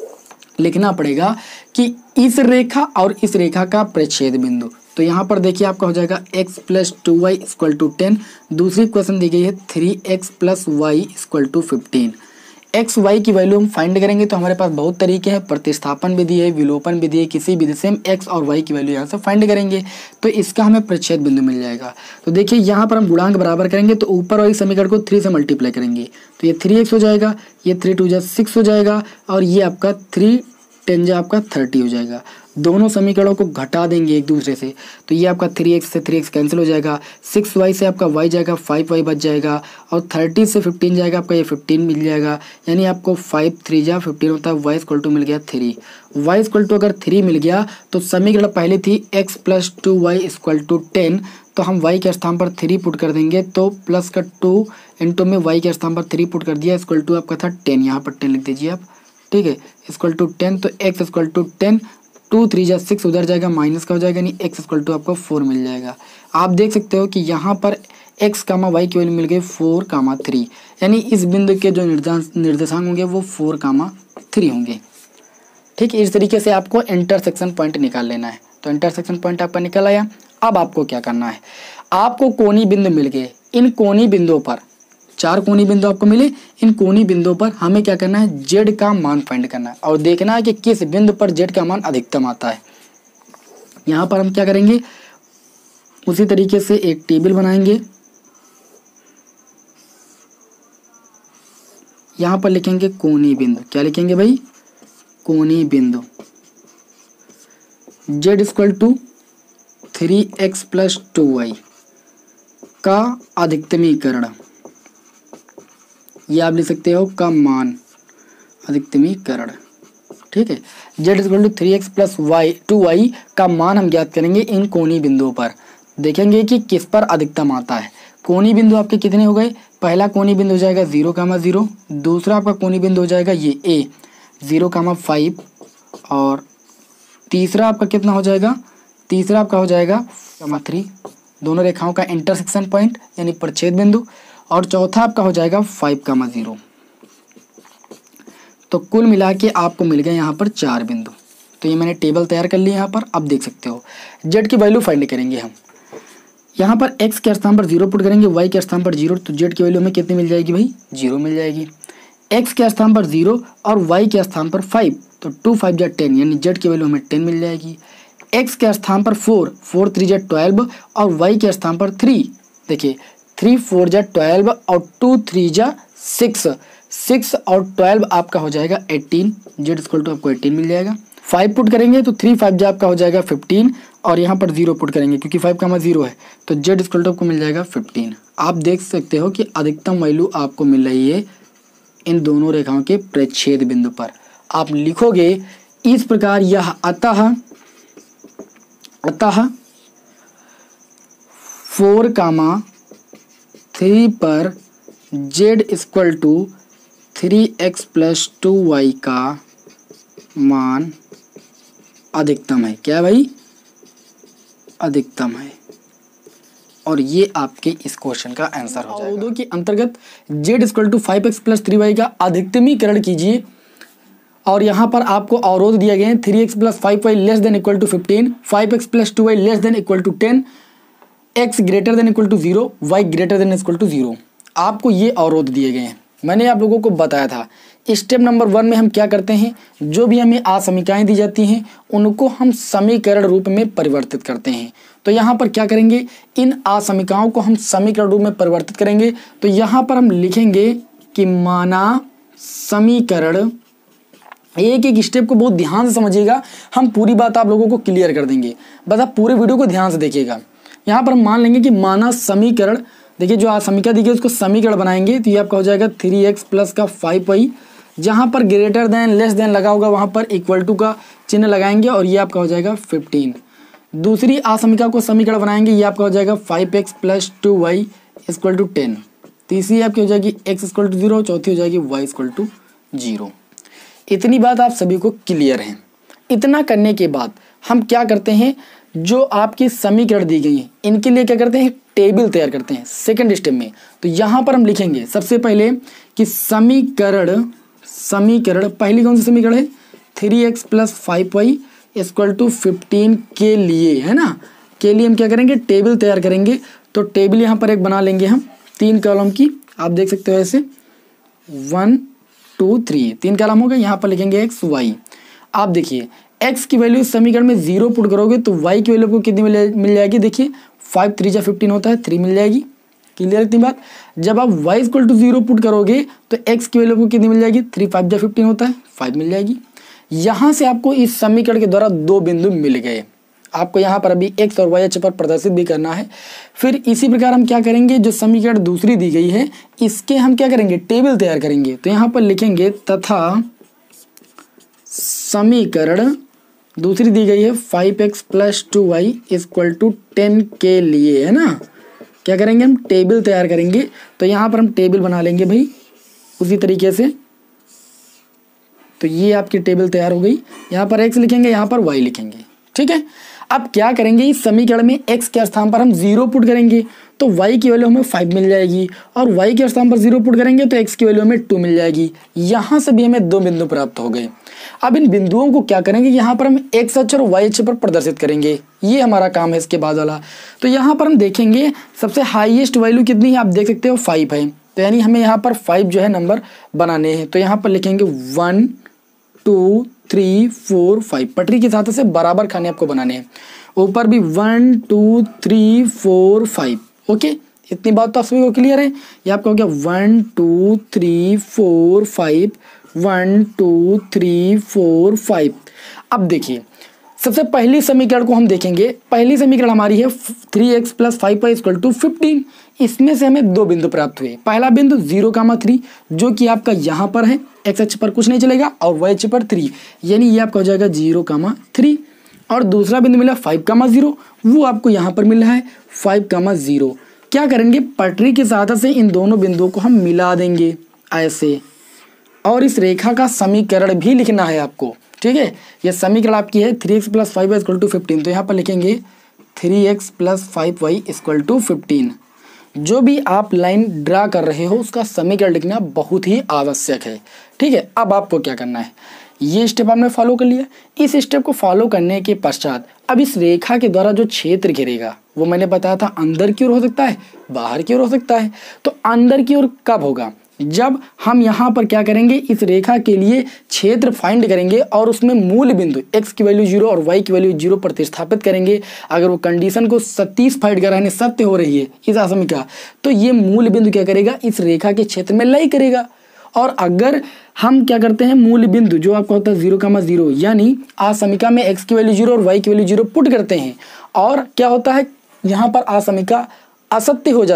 लिखना पड़ेगा कि इस रेखा और इस रेखा का प्रतिच्छेद बिंदु। तो यहाँ पर देखिए आपका हो जाएगा x plus two Y equal to ten. दूसरी क्वेश्चन दी गई है three x plus Y equal to fifteen. X Y की वैल्यू हम फाइंड करेंगे तो हमारे पास बहुत तरीके हैं, प्रतिस्थापन विधि है, विलोपन विधि है, किसी विधि से हम एक्स और वाई की वैल्यू यहाँ से फाइंड करेंगे तो इसका हमें प्रतिच्छेद बिंदु मिल जाएगा। तो देखिए यहाँ पर हम गुणांक बराबर करेंगे तो ऊपर वाली समीकरण को थ्री से मल्टीप्लाई करेंगे तो ये थ्री एक्स हो जाएगा, ये थ्री टू जा सिक्स हो जाएगा और ये आपका थ्री टेन जा आपका थर्टी हो जाएगा। दोनों समीकरणों को घटा देंगे एक दूसरे से तो ये आपका थ्री एक्स से थ्री एक्स कैंसिल हो जाएगा, सिक्स वाई से आपका वाई जाएगा, फाइव वाई बच जाएगा और थर्टी से फिफ्टीन जाएगा, आपका ये फिफ्टीन मिल जाएगा। यानी आपको फाइव थ्री जा फिफ्टीन होता है, वाई इक्वल टू मिल गया थ्री। वाई इक्वल टू अगर थ्री मिल गया तो समीकरण पहले थी X plus two Y equal to ten, तो हम y के स्थान पर थ्री पुट कर देंगे तो प्लस का टू इंटू में y के स्थान पर थ्री पुट कर दिया, इक्वल टू आपका था टेन, यहाँ पर टेन लिख दीजिए आप, ठीक है, इक्वल टू टेन। तो x equal to ten, two three जा सिक्स उधर जाएगा, माइनस का हो जाएगा, यानी x इक्वल टू आपको फोर मिल जाएगा। आप देख सकते हो कि यहाँ पर x कामा वाई की वैल्यू मिल गई फोर कामा थ्री, यानी इस बिंदु के जो निर्देशांक होंगे वो फोर कामा थ्री होंगे। ठीक है, इस तरीके से आपको इंटरसेक्शन पॉइंट निकाल लेना है। तो इंटरसेक्शन पॉइंट आपका निकल आया। अब आपको क्या करना है, आपको कोनी बिंदु मिल गए, इन कोनी बिंदुओं पर चार कोनी बिंदु आपको मिले, इन कोनी बिंदुओं पर हमें क्या करना है, जेड का मान फाइंड करना है और देखना है कि किस बिंदु पर जेड का मान अधिकतम आता है। यहाँ पर हम क्या करेंगे, उसी तरीके से एक टेबल बनाएंगे। यहाँ पर लिखेंगे कोनी बिंदु, क्या लिखेंगे भाई, कोनी बिंदु z equal to three x plus two Y का अधिकतमीकरण, ये आप लिख सकते हो का मान, अधिकतमीकरण। ठीक है, z equal to three x plus y two Y का मान हम ज्ञात करेंगे इन कोनी बिंदुओं पर। देखेंगे कि किस पर अधिकतम आता है। कोनी बिंदु आपके कितने हो गए, पहला कोनी बिंदु हो जाएगा जीरो कामा जीरो, दूसरा आपका कोनी बिंदु हो जाएगा ये ए जीरो कामा फाइव, और तीसरा आपका कितना हो जाएगा, तीसरा आपका हो जाएगा कामा थ्री, दोनों रेखाओं का इंटरसेक्शन पॉइंट यानी प्रतिच्छेद बिंदु, और चौथा आपका हो जाएगा फाइव कामा जीरो। तो कुल मिला के आपको मिल गए यहाँ पर चार बिंदु। तो ये मैंने टेबल तैयार कर लिया यहाँ पर। अब देख सकते हो जेड की वैल्यू फाइंड करेंगे हम। यहाँ पर एक्स के स्थान पर जीरो पुट करेंगे, वाई के स्थान पर जीरो, तो जेड की वैल्यू हमें कितनी मिल जाएगी भाई, जीरो मिल जाएगी। एक्स के स्थान पर जीरो और वाई के स्थान पर फाइव, तो टू फाइव जा टेन, यानी जेड की वैल्यू हमें टेन मिल जाएगी। एक्स के स्थान पर फोर, फोर थ्री जा ट्वेल्व, और वाई के स्थान पर थ्री, देखिए थ्री फोर जा ट्वेल्व और टू थ्री जा सिक्स, सिक्स और ट्वेल्व आपका हो जाएगा एटीन, जेड इक्वल टू आपको एटीन मिल जाएगा। फाइव पुट करेंगे तो थ्री फाइव जा आपका हो जाएगा फिफ्टीन, और यहाँ पर जीरो पुट करेंगे क्योंकि फाइव का जीरो है, तो जेड इक्वल टू आपको मिल जाएगा फिफ्टीन। आप देख सकते हो कि अधिकतम वैल्यू आपको मिल रही है इन दोनों रेखाओं के प्रतिच्छेद बिंदु पर। आप लिखोगे इस प्रकार, यह अतः अतः फोर कामा थ्री पर z equal to three x plus two Y का मान अधिकतम है। क्या भाई? अधिकतम है। और ये आपके इस क्वेश्चन का आंसर हो जाएगा। अवरोधों के अंतर्गत z equal to five x plus three y का अधिकतमीकरण कीजिए। और यहाँ पर आपको अवरोध दिया गया है three x plus five y less than equal to fifteen, five x plus two Y less than equal to ten, x greater than equal to zero, Y greater than equal to zero. आपको ये अवरोध दिए गए हैं। मैंने आप लोगों को बताया था स्टेप नंबर वन में हम क्या करते हैं, जो भी हमें आसमिकाएं दी जाती हैं उनको हम समीकरण रूप में परिवर्तित करते हैं। तो यहाँ पर क्या करेंगे, इन आसमिकाओं को हम समीकरण रूप में परिवर्तित करेंगे। तो यहाँ पर हम लिखेंगे कि माना समीकरण, एक एक स्टेप को बहुत ध्यान से समझिएगा, हम पूरी बात आप लोगों को क्लियर कर देंगे, बस आप पूरे वीडियो को ध्यान से देखिएगा। यहाँ पर हम मान लेंगे कि माना समीकरण, देखिए जो आसमिका दी गई उसको समीकरण बनाएंगे तो ये आपका हो जाएगा थ्री एक्स प्लस का फाइव वाई, जहाँ पर ग्रेटर देन लेस देन लगा होगा वहाँ पर इक्वल टू का चिन्ह लगाएंगे और ये आपका हो जाएगा फिफ्टीन। दूसरी आसमिका को समीकरण बनाएंगे, ये आपका हो जाएगा five x plus two Y equal to ten. तीसरी आपकी हो जाएगी एक्स इक्वल टू जीरो, चौथी हो जाएगी वाई इक्वल टू जीरो। इतनी बात आप सभी को क्लियर है। इतना करने के बाद हम क्या करते हैं, जो आपकी समीकरण दी गई है इनके लिए क्या करते हैं, टेबल तैयार करते हैं सेकंड स्टेप में। तो यहाँ पर हम लिखेंगे सबसे पहले कि समीकरण समीकरण पहली कौन सी समीकरण है, three x plus five y equal to fifteen के लिए, है ना, के लिए हम क्या करेंगे, टेबल तैयार करेंगे। तो टेबल यहाँ पर एक बना लेंगे हम तीन कॉलम की, आप देख सकते हो ऐसे वन टू थ्री, तीन कॉलम हो गए। यहाँ पर लिखेंगे एक्स वाई। आप देखिए x की वैल्यू इस समीकरण में जीरो पुट करोगे तो y की वैल्यू आपको कितनी मिल जाएगी, देखिए फाइव थ्री जा फिफ्टीन होता है, थ्री मिल जाएगी। क्लियर इतनी बात। जब आप y equal to zero put करोगे तो x की वैल्यू आपको कितनी मिल जाएगी, थ्री फाइव जा फिफ्टीन होता है, फाइव मिल जाएगी। यहाँ से आपको इस समीकरण के द्वारा दो बिंदु मिल गए। आपको यहाँ पर अभी x और y अक्ष पर प्रदर्शित भी करना है। फिर इसी प्रकार हम क्या करेंगे, जो समीकरण दूसरी दी गई है इसके हम क्या करेंगे, टेबल तैयार करेंगे। तो यहाँ पर लिखेंगे तथा समीकरण दूसरी दी गई है five x plus two Y equal to ten के लिए, है ना, क्या करेंगे हम, टेबल तैयार करेंगे। तो यहाँ पर हम टेबल बना लेंगे भाई उसी तरीके से। तो ये आपकी टेबल तैयार हो गई। यहाँ पर x लिखेंगे, यहाँ पर y लिखेंगे, ठीक है। अब क्या करेंगे, इस समीकरण में x के स्थान पर हम जीरो पुट करेंगे तो y की वैल्यू हमें फाइव मिल जाएगी, और y के स्थान पर जीरो पुट करेंगे तो x की वैल्यू हमें टू मिल जाएगी। यहाँ से भी हमें दो बिंदु प्राप्त हो गए। अब इन बिंदुओं को क्या करेंगे, यहाँ पर हम x अक्ष और y अक्ष पर प्रदर्शित करेंगे, ये हमारा काम है इसके बाद वाला। तो यहाँ पर हम देखेंगे सबसे हाईएस्ट वैल्यू कितनी है, आप देख सकते हो फाइव है। तो यानी हमें यहाँ पर फाइव जो है नंबर बनाने हैं। तो यहाँ पर लिखेंगे one two three four five, पटरी के साथ से बराबर खाने आपको बनाने हैं। ऊपर भी one two three four five, okay. इतनी बात तो आप सभी को क्लियर है। ये आपका हो गया one two three four five, one two three four five. अब देखिए सबसे पहली समीकरण को हम देखेंगे। पहली समीकरण हमारी है three x plus five y equal to fifteen. इसमें से हमें दो बिंदु प्राप्त हुए। पहला बिंदु जीरो कामा थ्री जो कि आपका यहाँ पर है, एक्स अक्ष पर कुछ नहीं चलेगा, और वाई अक्ष पर थ्री, यानी ये आपका हो जाएगा जीरो कामा थ्री। और दूसरा बिंदु मिला फाइव कामा जीरो, वो आपको यहाँ पर मिल रहा है फाइव कामा जीरो। क्या करेंगे, पटरी की सहायता से इन दोनों बिंदुओं को हम मिला देंगे ऐसे, और इस रेखा का समीकरण भी लिखना है आपको, ठीक है। ये समीकरण आपकी है three x plus five y equal to fifteen. तो यहाँ पर लिखेंगे three x plus five y equal to fifteen. जो भी आप लाइन ड्रा कर रहे हो उसका समीकरण लिखना बहुत ही आवश्यक है, ठीक है। अब आपको क्या करना है, ये स्टेप आपने फॉलो कर लिया। इस स्टेप को फॉलो करने के पश्चात अब इस रेखा के द्वारा जो क्षेत्र घेरेगा वो मैंने बताया था अंदर की ओर हो सकता है, बाहर की ओर हो सकता है। तो अंदर की ओर कब होगा, जब हम यहाँ पर क्या करेंगे, इस रेखा के लिए क्षेत्र फाइंड करेंगे और उसमें मूल बिंदु x की वैल्यू जीरो और y की वैल्यू जीरो प्रतिस्थापित करेंगे। अगर वो कंडीशन को सैटिस्फाइड कराने सत्य हो रही है इस आसमिका, तो ये मूल बिंदु क्या करेगा, इस रेखा के क्षेत्र में लय करेगा। और अगर हम क्या करते हैं, मूल बिंदु जो आपका होता है जीरो कामा जीरो, यानी आसमिका में x की वैल्यू जीरो और y की वैल्यू जीरो पुट करते हैं, और क्या होता है यहाँ पर आसमिका असत्य हो जाती है,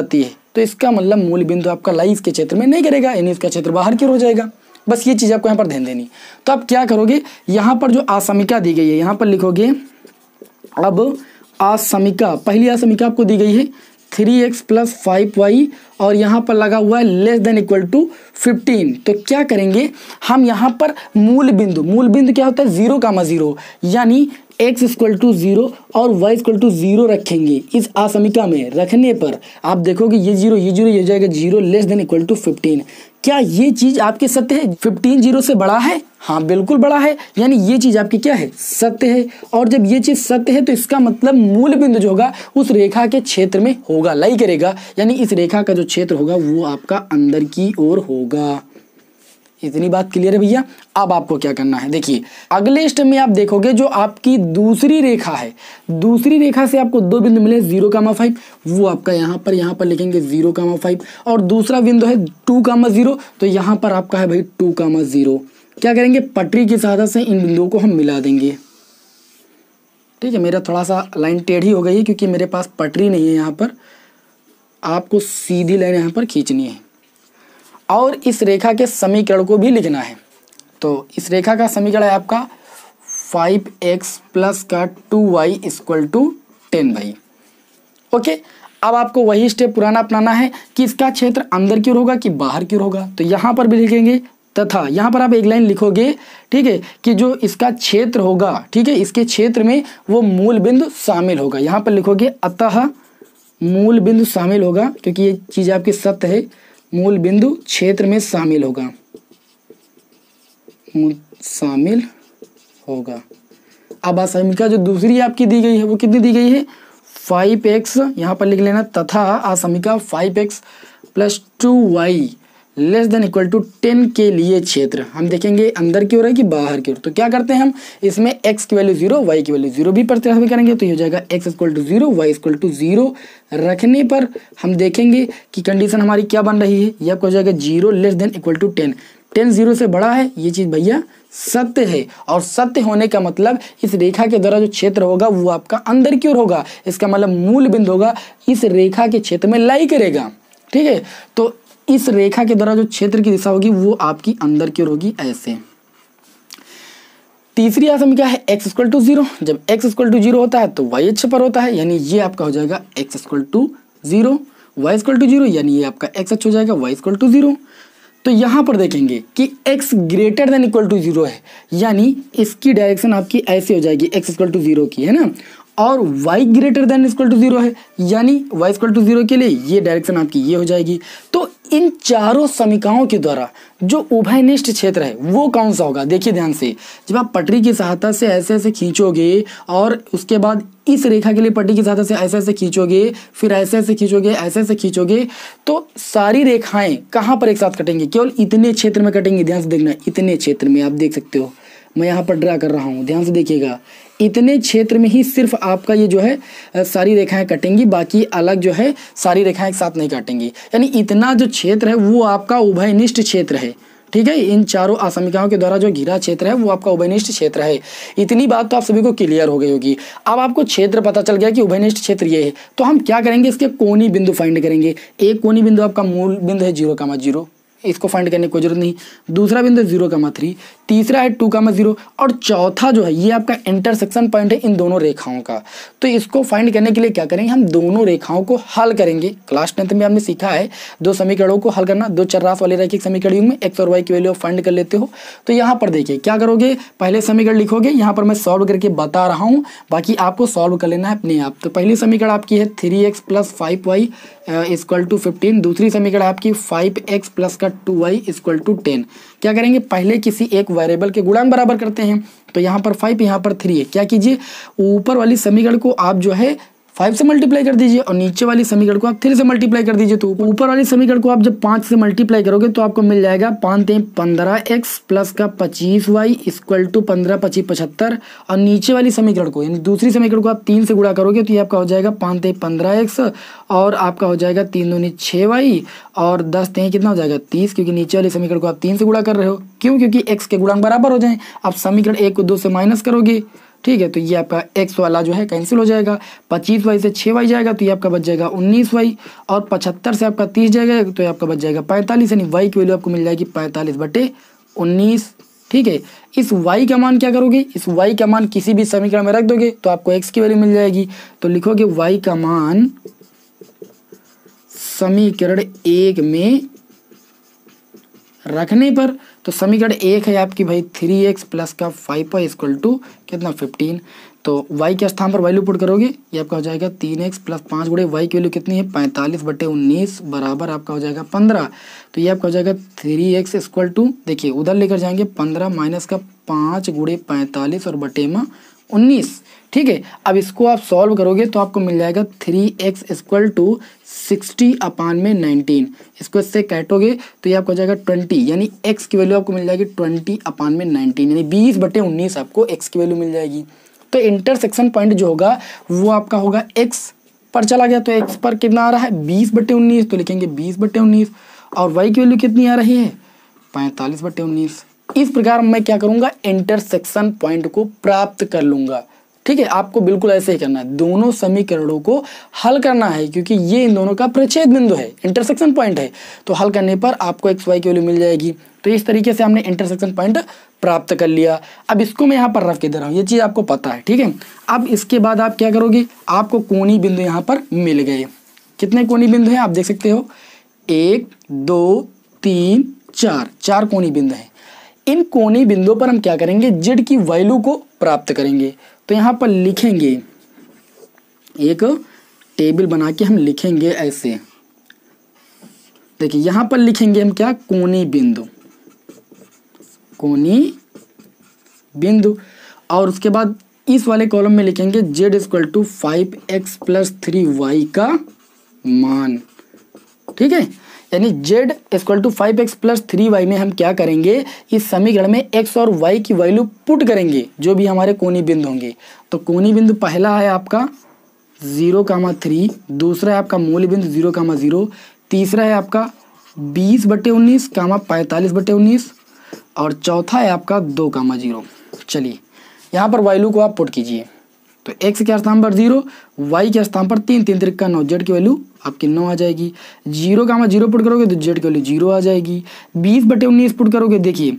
तो इसका मतलब मूल बिंदु आपका लाई इसके क्षेत्र में नहीं करेगा, यानी इसका क्षेत्र बाहर की ओर हो जाएगा। बस ये चीज़ आपको यहाँ पर ध्यान देनी। तो आप क्या करोगे, यहाँ पर जो असमिका दी गई है यहाँ पर लिखोगे, अब असमिका, पहली असमिका आपको दी गई है three x plus five y और यहाँ पर लगा हुआ है less than equal to fifteen. तो क्या करेंगे हम यहाँ पर मूल बिंदु, मूल बिंदु क्या होता है जीरो कामा जीरो, यानी x इक्वल टू जीरो और y इक्वल टू जीरो रखेंगे। इस असमिका में रखने पर आप देखोगे ये जीरो ये जीरो ये हो जाएगा zero less than equal to fifteen. क्या ये चीज आपके सत्य है? फिफ्टीन जीरो से बड़ा है? हाँ बिल्कुल बड़ा है, यानी ये चीज आपकी क्या है? सत्य है। और जब ये चीज सत्य है तो इसका मतलब मूल बिंदु जो होगा उस रेखा के क्षेत्र में होगा, लाई करेगा, यानी इस रेखा का जो क्षेत्र होगा वो आपका अंदर की ओर होगा। इतनी बात क्लियर है भैया। अब आपको क्या करना है, देखिए अगले स्टेप में आप देखोगे जो आपकी दूसरी रेखा है, दूसरी रेखा से आपको दो बिंदु मिले जीरो कामा फाइव, वो आपका यहाँ पर यहाँ पर लिखेंगे जीरो कामा फाइव, और दूसरा बिंदु है टू कामा जीरो, तो यहाँ पर आपका है भाई टू कामा जीरो। क्या करेंगे, पटरी की सहायता से इन बिंदुओं को हम मिला देंगे। ठीक है, मेरा थोड़ा सा लाइन टेढ़ी हो गई है क्योंकि मेरे पास पटरी नहीं है, यहाँ पर आपको सीधी लाइन यहाँ पर खींचनी है और इस रेखा के समीकरण को भी लिखना है। तो इस रेखा का समीकरण है आपका फाइव एक्स प्लस का two Y equal to ten y. Okay, अब आपको वही स्टेप पुराना अपनाना है कि इसका क्षेत्र अंदर की ओर होगा कि बाहर की ओर होगा। तो यहाँ पर भी लिखेंगे तथा यहाँ पर आप एक लाइन लिखोगे, ठीक है, कि जो इसका क्षेत्र होगा, ठीक है, इसके क्षेत्र में वो मूल बिंदु शामिल होगा। यहाँ पर लिखोगे अतः मूल बिंदु शामिल होगा, क्योंकि ये चीज़ आपकी सत्य है, मूल बिंदु क्षेत्र में शामिल होगा, शामिल होगा। अब असमिका जो दूसरी आपकी दी गई है वो कितनी दी गई है, फाइव एक्स, यहाँ पर लिख लेना, तथा असमिका five x plus two Y less than equal to ten के लिए क्षेत्र हम देखेंगे अंदर की ओर है कि बाहर की ओर। तो क्या करते हैं हम, इसमें x की वैल्यू जीरो, y की वैल्यू जीरो भी प्रतिस्थापित करेंगे, तो ये हो जाएगा x equal to zero, Y equal to zero रखने पर हम देखेंगे कि कंडीशन हमारी क्या बन रही है, यह हो जाएगा zero less than equal to ten. Ten zero से बड़ा है, ये चीज़ भैया सत्य है, और सत्य होने का मतलब इस रेखा के द्वारा जो क्षेत्र होगा वो आपका अंदर की ओर होगा। इसका मतलब मूल बिंदु होगा इस रेखा के क्षेत्र में लाई करेगा। ठीक है, तो इस रेखा के द्वारा जो क्षेत्र की दिशा होगी वो आपकी अंदर की ओर होगी, ऐसे। तीसरी असमिका है x इक्वल टू जीरो। जब x इक्वल टू जीरो होता है तो y अक्ष पर होता है, यानी ये आपका हो जाएगा x equal to zero, Y equal to zero, यानी ये आपका x अक्ष हो जाएगा, y इक्वल टू जीरो। तो यहाँ पर देखेंगे कि x greater than equal to zero है, यानी इसकी डायरेक्शन आपकी ऐसे हो जाएगी, x इक्वल टू जीरो की, है ना, और y greater than equal to zero है, यानी y इक्वल टू जीरो के लिए ये डायरेक्शन आपकी ये हो जाएगी। तो इन चारों समीकरणों के द्वारा जो उभयनिष्ठ क्षेत्र है वो कौन सा होगा, देखिए ध्यान से। जब आप पटरी की सहायता से ऐसे ऐसे खींचोगे और उसके बाद इस रेखा के लिए पटरी की सहायता से ऐसे ऐसे खींचोगे, फिर ऐसे ऐसे खींचोगे, ऐसे ऐसे खींचोगे, तो सारी रेखाएं कहाँ पर एक साथ कटेंगी, केवल इतने क्षेत्र में कटेंगी। ध्यान से देखना, इतने क्षेत्र में आप देख सकते हो, मैं यहाँ पर ड्रा कर रहा हूँ, ध्यान से देखिएगा, इतने क्षेत्र में ही सिर्फ आपका ये जो है सारी रेखाएं कटेंगी, बाकी अलग जो है सारी रेखाएं एक साथ नहीं काटेंगी। यानी इतना जो क्षेत्र है वो आपका उभयनिष्ठ क्षेत्र है। ठीक है, इन चारों असमिकाओं के द्वारा जो घिरा क्षेत्र है वो आपका उभयनिष्ठ क्षेत्र है। इतनी बात तो आप सभी को क्लियर हो गई होगी। अब आपको क्षेत्र पता चल गया कि उभयनिष्ठ क्षेत्र ये है, तो हम क्या करेंगे, इसके कोनी बिंदु फाइंड करेंगे। एक कोनी बिंदु आपका मूल बिंदु है जीरो कामा जीरो, इसको फाइंड करने की कोई जरूरत नहीं। दूसरा बिंदु जीरो कामा थ्री, तीसरा है टू कामा जीरो, और चौथा जो है ये आपका इंटरसेक्शन पॉइंट है इन दोनों रेखाओं का। तो इसको फाइंड करने के लिए क्या करेंगे, हम दोनों रेखाओं को हल करेंगे। क्लास टेंथ में आपने सीखा है दो समीकरणों को हल करना, दो चरराशि वाले रैखिक समीकरण में एक्स और वाई की वैल्यू फाइंड कर लेते हो। तो यहाँ पर देखिए क्या करोगे, पहले समीकरण लिखोगे, यहाँ पर मैं सॉल्व करके बता रहा हूँ, बाकी आपको सॉल्व कर लेना है अपने आप। तो पहली समीकरण आपकी है three x plus five y equal to fifteen, दूसरी समीकरण आपकी फाइव एक्स प्लस का two Y equal to ten. क्या करेंगे, पहले किसी एक वेरिएबल के गुणांक बराबर करते हैं। तो यहाँ पर फाइव, यहाँ पर थ्री है, क्या कीजिए, ऊपर वाली समीकरण को आप जो है फाइव से मल्टीप्लाई कर दीजिए और नीचे वाली समीकरण को आप थ्री से मल्टीप्लाई कर दीजिए। तो ऊपर वाली समीकरण को आप जब पाँच से मल्टीप्लाई करोगे तो आपको मिल जाएगा पाँच तीन पंद्रह एक्स प्लस का पच्चीस वाई इक्वल टू पंद्रह पच्चीस पचहत्तर, और नीचे वाली समीकरण को यानी दूसरी समीकरण को आप तीन से गुणा करोगे तो ये आपका हो जाएगा पाँच तीन पंद्रह एक्स और आपका हो जाएगा तीन दूनी छः वाई और दस तीन कितना हो जाएगा तीस, क्योंकि नीचे वाली समीकरण को आप तीन से गुणा कर रहे हो। क्यों, क्योंकि एक्स के गुणांक बराबर हो जाएं। आप समीकरण एक को दो से माइनस करोगे ठीक है। तो ये आपका एक्स वाला जो है कैंसिल हो जाएगा, पच्चीस वाई से छः वाई जाएगा तो ये आपका बच जाएगा उन्नीस वाई, और पचहत्तर से आपका तीस जाएगा तो ये आपका बच जाएगा पैंतालीस, यानी वाई की वैल्यू आपको मिल जाएगी पैंतालीस बटे उन्नीस। ठीक है, इस y का मान क्या करोगे, इस y का मान किसी भी समीकरण में रख दोगे तो आपको x की वैल्यू मिल जाएगी। तो लिखोगे y का मान समीकरण एक में रखने पर, तो समीकरण एक है आपकी भाई थ्री एक्स प्लस का फाइव वाई इक्वल टू कितना फिफ्टीन। तो y के स्थान पर वैल्यू पुट करोगे, ये आपका हो जाएगा तीन एक्स प्लस पाँच गुणे y की वैल्यू कितनी है पैंतालीस बटे उन्नीस बराबर आपका हो जाएगा पंद्रह। तो ये आपका हो जाएगा थ्री एक्स इक्वल टू, देखिए उधर लेकर जाएंगे पंद्रह माइनस का पाँच गुणे पैंतालीस और बटे में उन्नीस। ठीक है, अब इसको आप सॉल्व करोगे तो आपको मिल जाएगा three x equal to sixty upon में नाइनटीन। इसको इससे काटोगे तो ये आपको हो जाएगा ट्वेंटी, यानी x की वैल्यू आपको मिल जाएगी ट्वेंटी अपान में नाइनटीन, यानी बीस बटे उन्नीस आपको x की वैल्यू मिल जाएगी। तो इंटरसेक्शन पॉइंट जो होगा वो आपका होगा x पर चला गया, तो x पर कितना आ रहा है बीस बटे उन्नीस, तो लिखेंगे बीस बटे उन्नीस, और y की वैल्यू कितनी आ रही है पैंतालीस बटे उन्नीस। इस प्रकार मैं क्या करूँगा, इंटरसेक्शन पॉइंट को प्राप्त कर लूँगा। ठीक है, आपको बिल्कुल ऐसे ही करना है, दोनों समीकरणों को हल करना है क्योंकि ये इन दोनों का प्रच्छेद बिंदु है, इंटरसेक्शन पॉइंट है। तो हल करने पर आपको एक्स वाई की वैल्यू मिल जाएगी। तो इस तरीके से हमने इंटरसेक्शन पॉइंट प्राप्त कर लिया। अब इसको मैं यहाँ पर रख के दे रहा हूँ, ये चीज़ आपको पता है। ठीक है, अब इसके बाद आप क्या करोगे, आपको कोणीय बिंदु यहाँ पर मिल गए। कितने कोणीय बिंदु हैं आप देख सकते हो, एक दो तीन चार, चार कोणीय बिंदु हैं। इन कोणीय बिंदुओं पर हम क्या करेंगे, जेड की वैल्यू को प्राप्त करेंगे। तो यहाँ पर लिखेंगे, एक टेबल बना के हम लिखेंगे ऐसे, देखिए यहाँ पर लिखेंगे हम क्या, कोणीय बिंदु, कोणीय बिंदु, और उसके बाद इस वाले कॉलम में लिखेंगे z equal to five x plus three y का मान। ठीक है, यानी z equal to five x plus three y में हम क्या करेंगे, इस समीकरण में x और y की वैल्यू पुट करेंगे जो भी हमारे कोणीय बिंदु होंगे। तो कोणीय बिंदु पहला है आपका जीरो कामा थ्री, दूसरा है आपका मूल बिंदु जीरो कामा जीरो, तीसरा है आपका बीस बटे उन्नीस कामा पैंतालीस बटे उन्नीस, और चौथा है आपका दो कामा जीरो। चलिए यहाँ पर वैल्यू को आप पुट कीजिए, तो x के स्थान पर जीरो, y के स्थान पर तीन, तीन त्रिक का नौ, जेड की वैल्यू आपकी नौ आ जाएगी। जीरो का जीरो पुट करोगे तो जेड की वैल्यू जीरो आ जाएगी। बीस बटे उन्नीस पुट करोगे, देखिए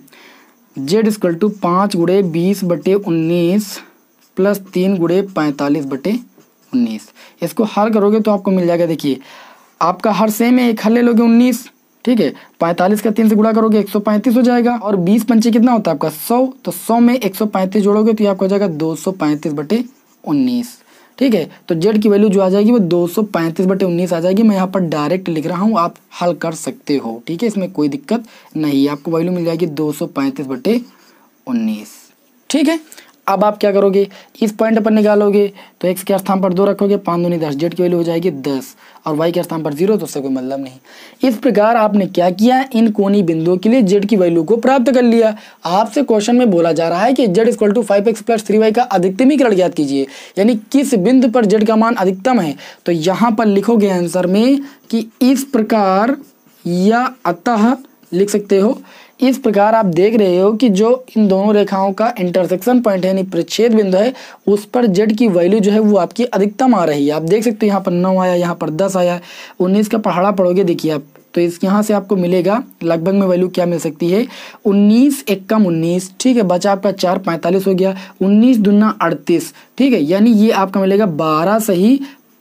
जेड इक्वल टू पाँच गुड़े बीस बटे उन्नीस प्लस तीन गुड़े पैंतालीस बटे उन्नीस। इसको हल करोगे तो आपको मिल जाएगा, देखिए आपका हर सेम है, एक हल ले लोगे उन्नीस। ठीक है, पैंतालीस का तीन से गुणा करोगे एक सौ पैंतीस हो जाएगा, और बीस पंचे कितना होता है आपका सौ, तो सौ में एक सौ पैंतीस जोड़ोगे तो ये आपका हो जाएगा दो सौ पैंतीस बटे उन्नीस। ठीक है, तो जेड की वैल्यू जो आ जाएगी वो दो सौ पैंतीस बटे उन्नीस आ जाएगी। मैं यहाँ पर डायरेक्ट लिख रहा हूँ, आप हल कर सकते हो। ठीक है, इसमें कोई दिक्कत नहीं, आपको वैल्यू मिल जाएगी दो सौ पैंतीस बटे उन्नीस। ठीक है, अब आप क्या करोगे, इस पॉइंट पर निकालोगे तो एक्स के स्थान पर दो रखोगे, पाँच दूनी दस, जेड की वैल्यू हो जाएगी दस, और वाई के स्थान पर जीरो, तो उससे कोई मतलब नहीं। इस प्रकार आपने क्या किया, इन कोणीय बिंदुओं के लिए जेड की वैल्यू को प्राप्त कर लिया। आपसे क्वेश्चन में बोला जा रहा है कि z equal to five x plus three y का अधिकतमीकरण ज्ञात कीजिए, यानी किस बिंदु पर जेड का मान अधिकतम है। तो यहाँ पर लिखोगे आंसर में कि इस प्रकार या अतः लिख सकते हो। इस प्रकार आप देख रहे हो कि जो इन दोनों रेखाओं का इंटरसेक्शन पॉइंट है यानी प्रच्छेद बिंदु है, उस पर जेड की वैल्यू जो है वो आपकी अधिकतम आ रही है। आप देख सकते हो यहाँ पर नौ आया, यहाँ पर दस आया, उन्नीस का पहाड़ा पढ़ोगे देखिए आप, तो इस यहाँ से आपको मिलेगा लगभग में वैल्यू क्या मिल सकती है, उन्नीस एक कम उन्नीस। ठीक है, बचा आपका चार, पैंतालीस हो गया, उन्नीस दुना अड़तीस। ठीक है, यानी ये आपका मिलेगा बारह सही